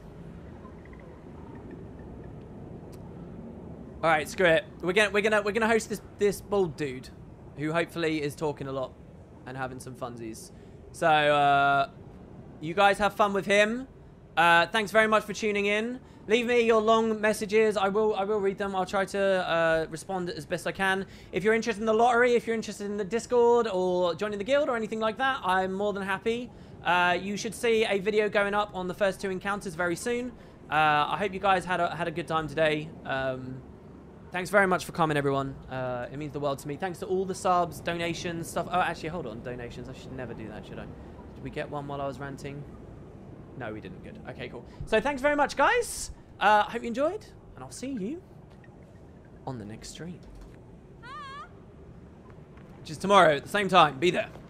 All right, screw it. We're gonna host this bald dude, who hopefully is talking a lot and having some funsies. So you guys have fun with him. Thanks very much for tuning in. Leave me your long messages. I will read them. I'll try to respond as best I can. If you're interested in the lottery, if you're interested in the Discord or joining the guild or anything like that, I'm more than happy. You should see a video going up on the first 2 encounters very soon. I hope you guys had a good time today. Thanks very much for coming, everyone. It means the world to me. Thanks to all the subs, donations, stuff. Oh, actually, hold on. Donations. I should never do that, should I? Did we get one while I was ranting? No, we didn't. Good. Okay, cool. So thanks very much, guys. I hope you enjoyed, and I'll see you on the next stream. Which is tomorrow at the same time. Be there.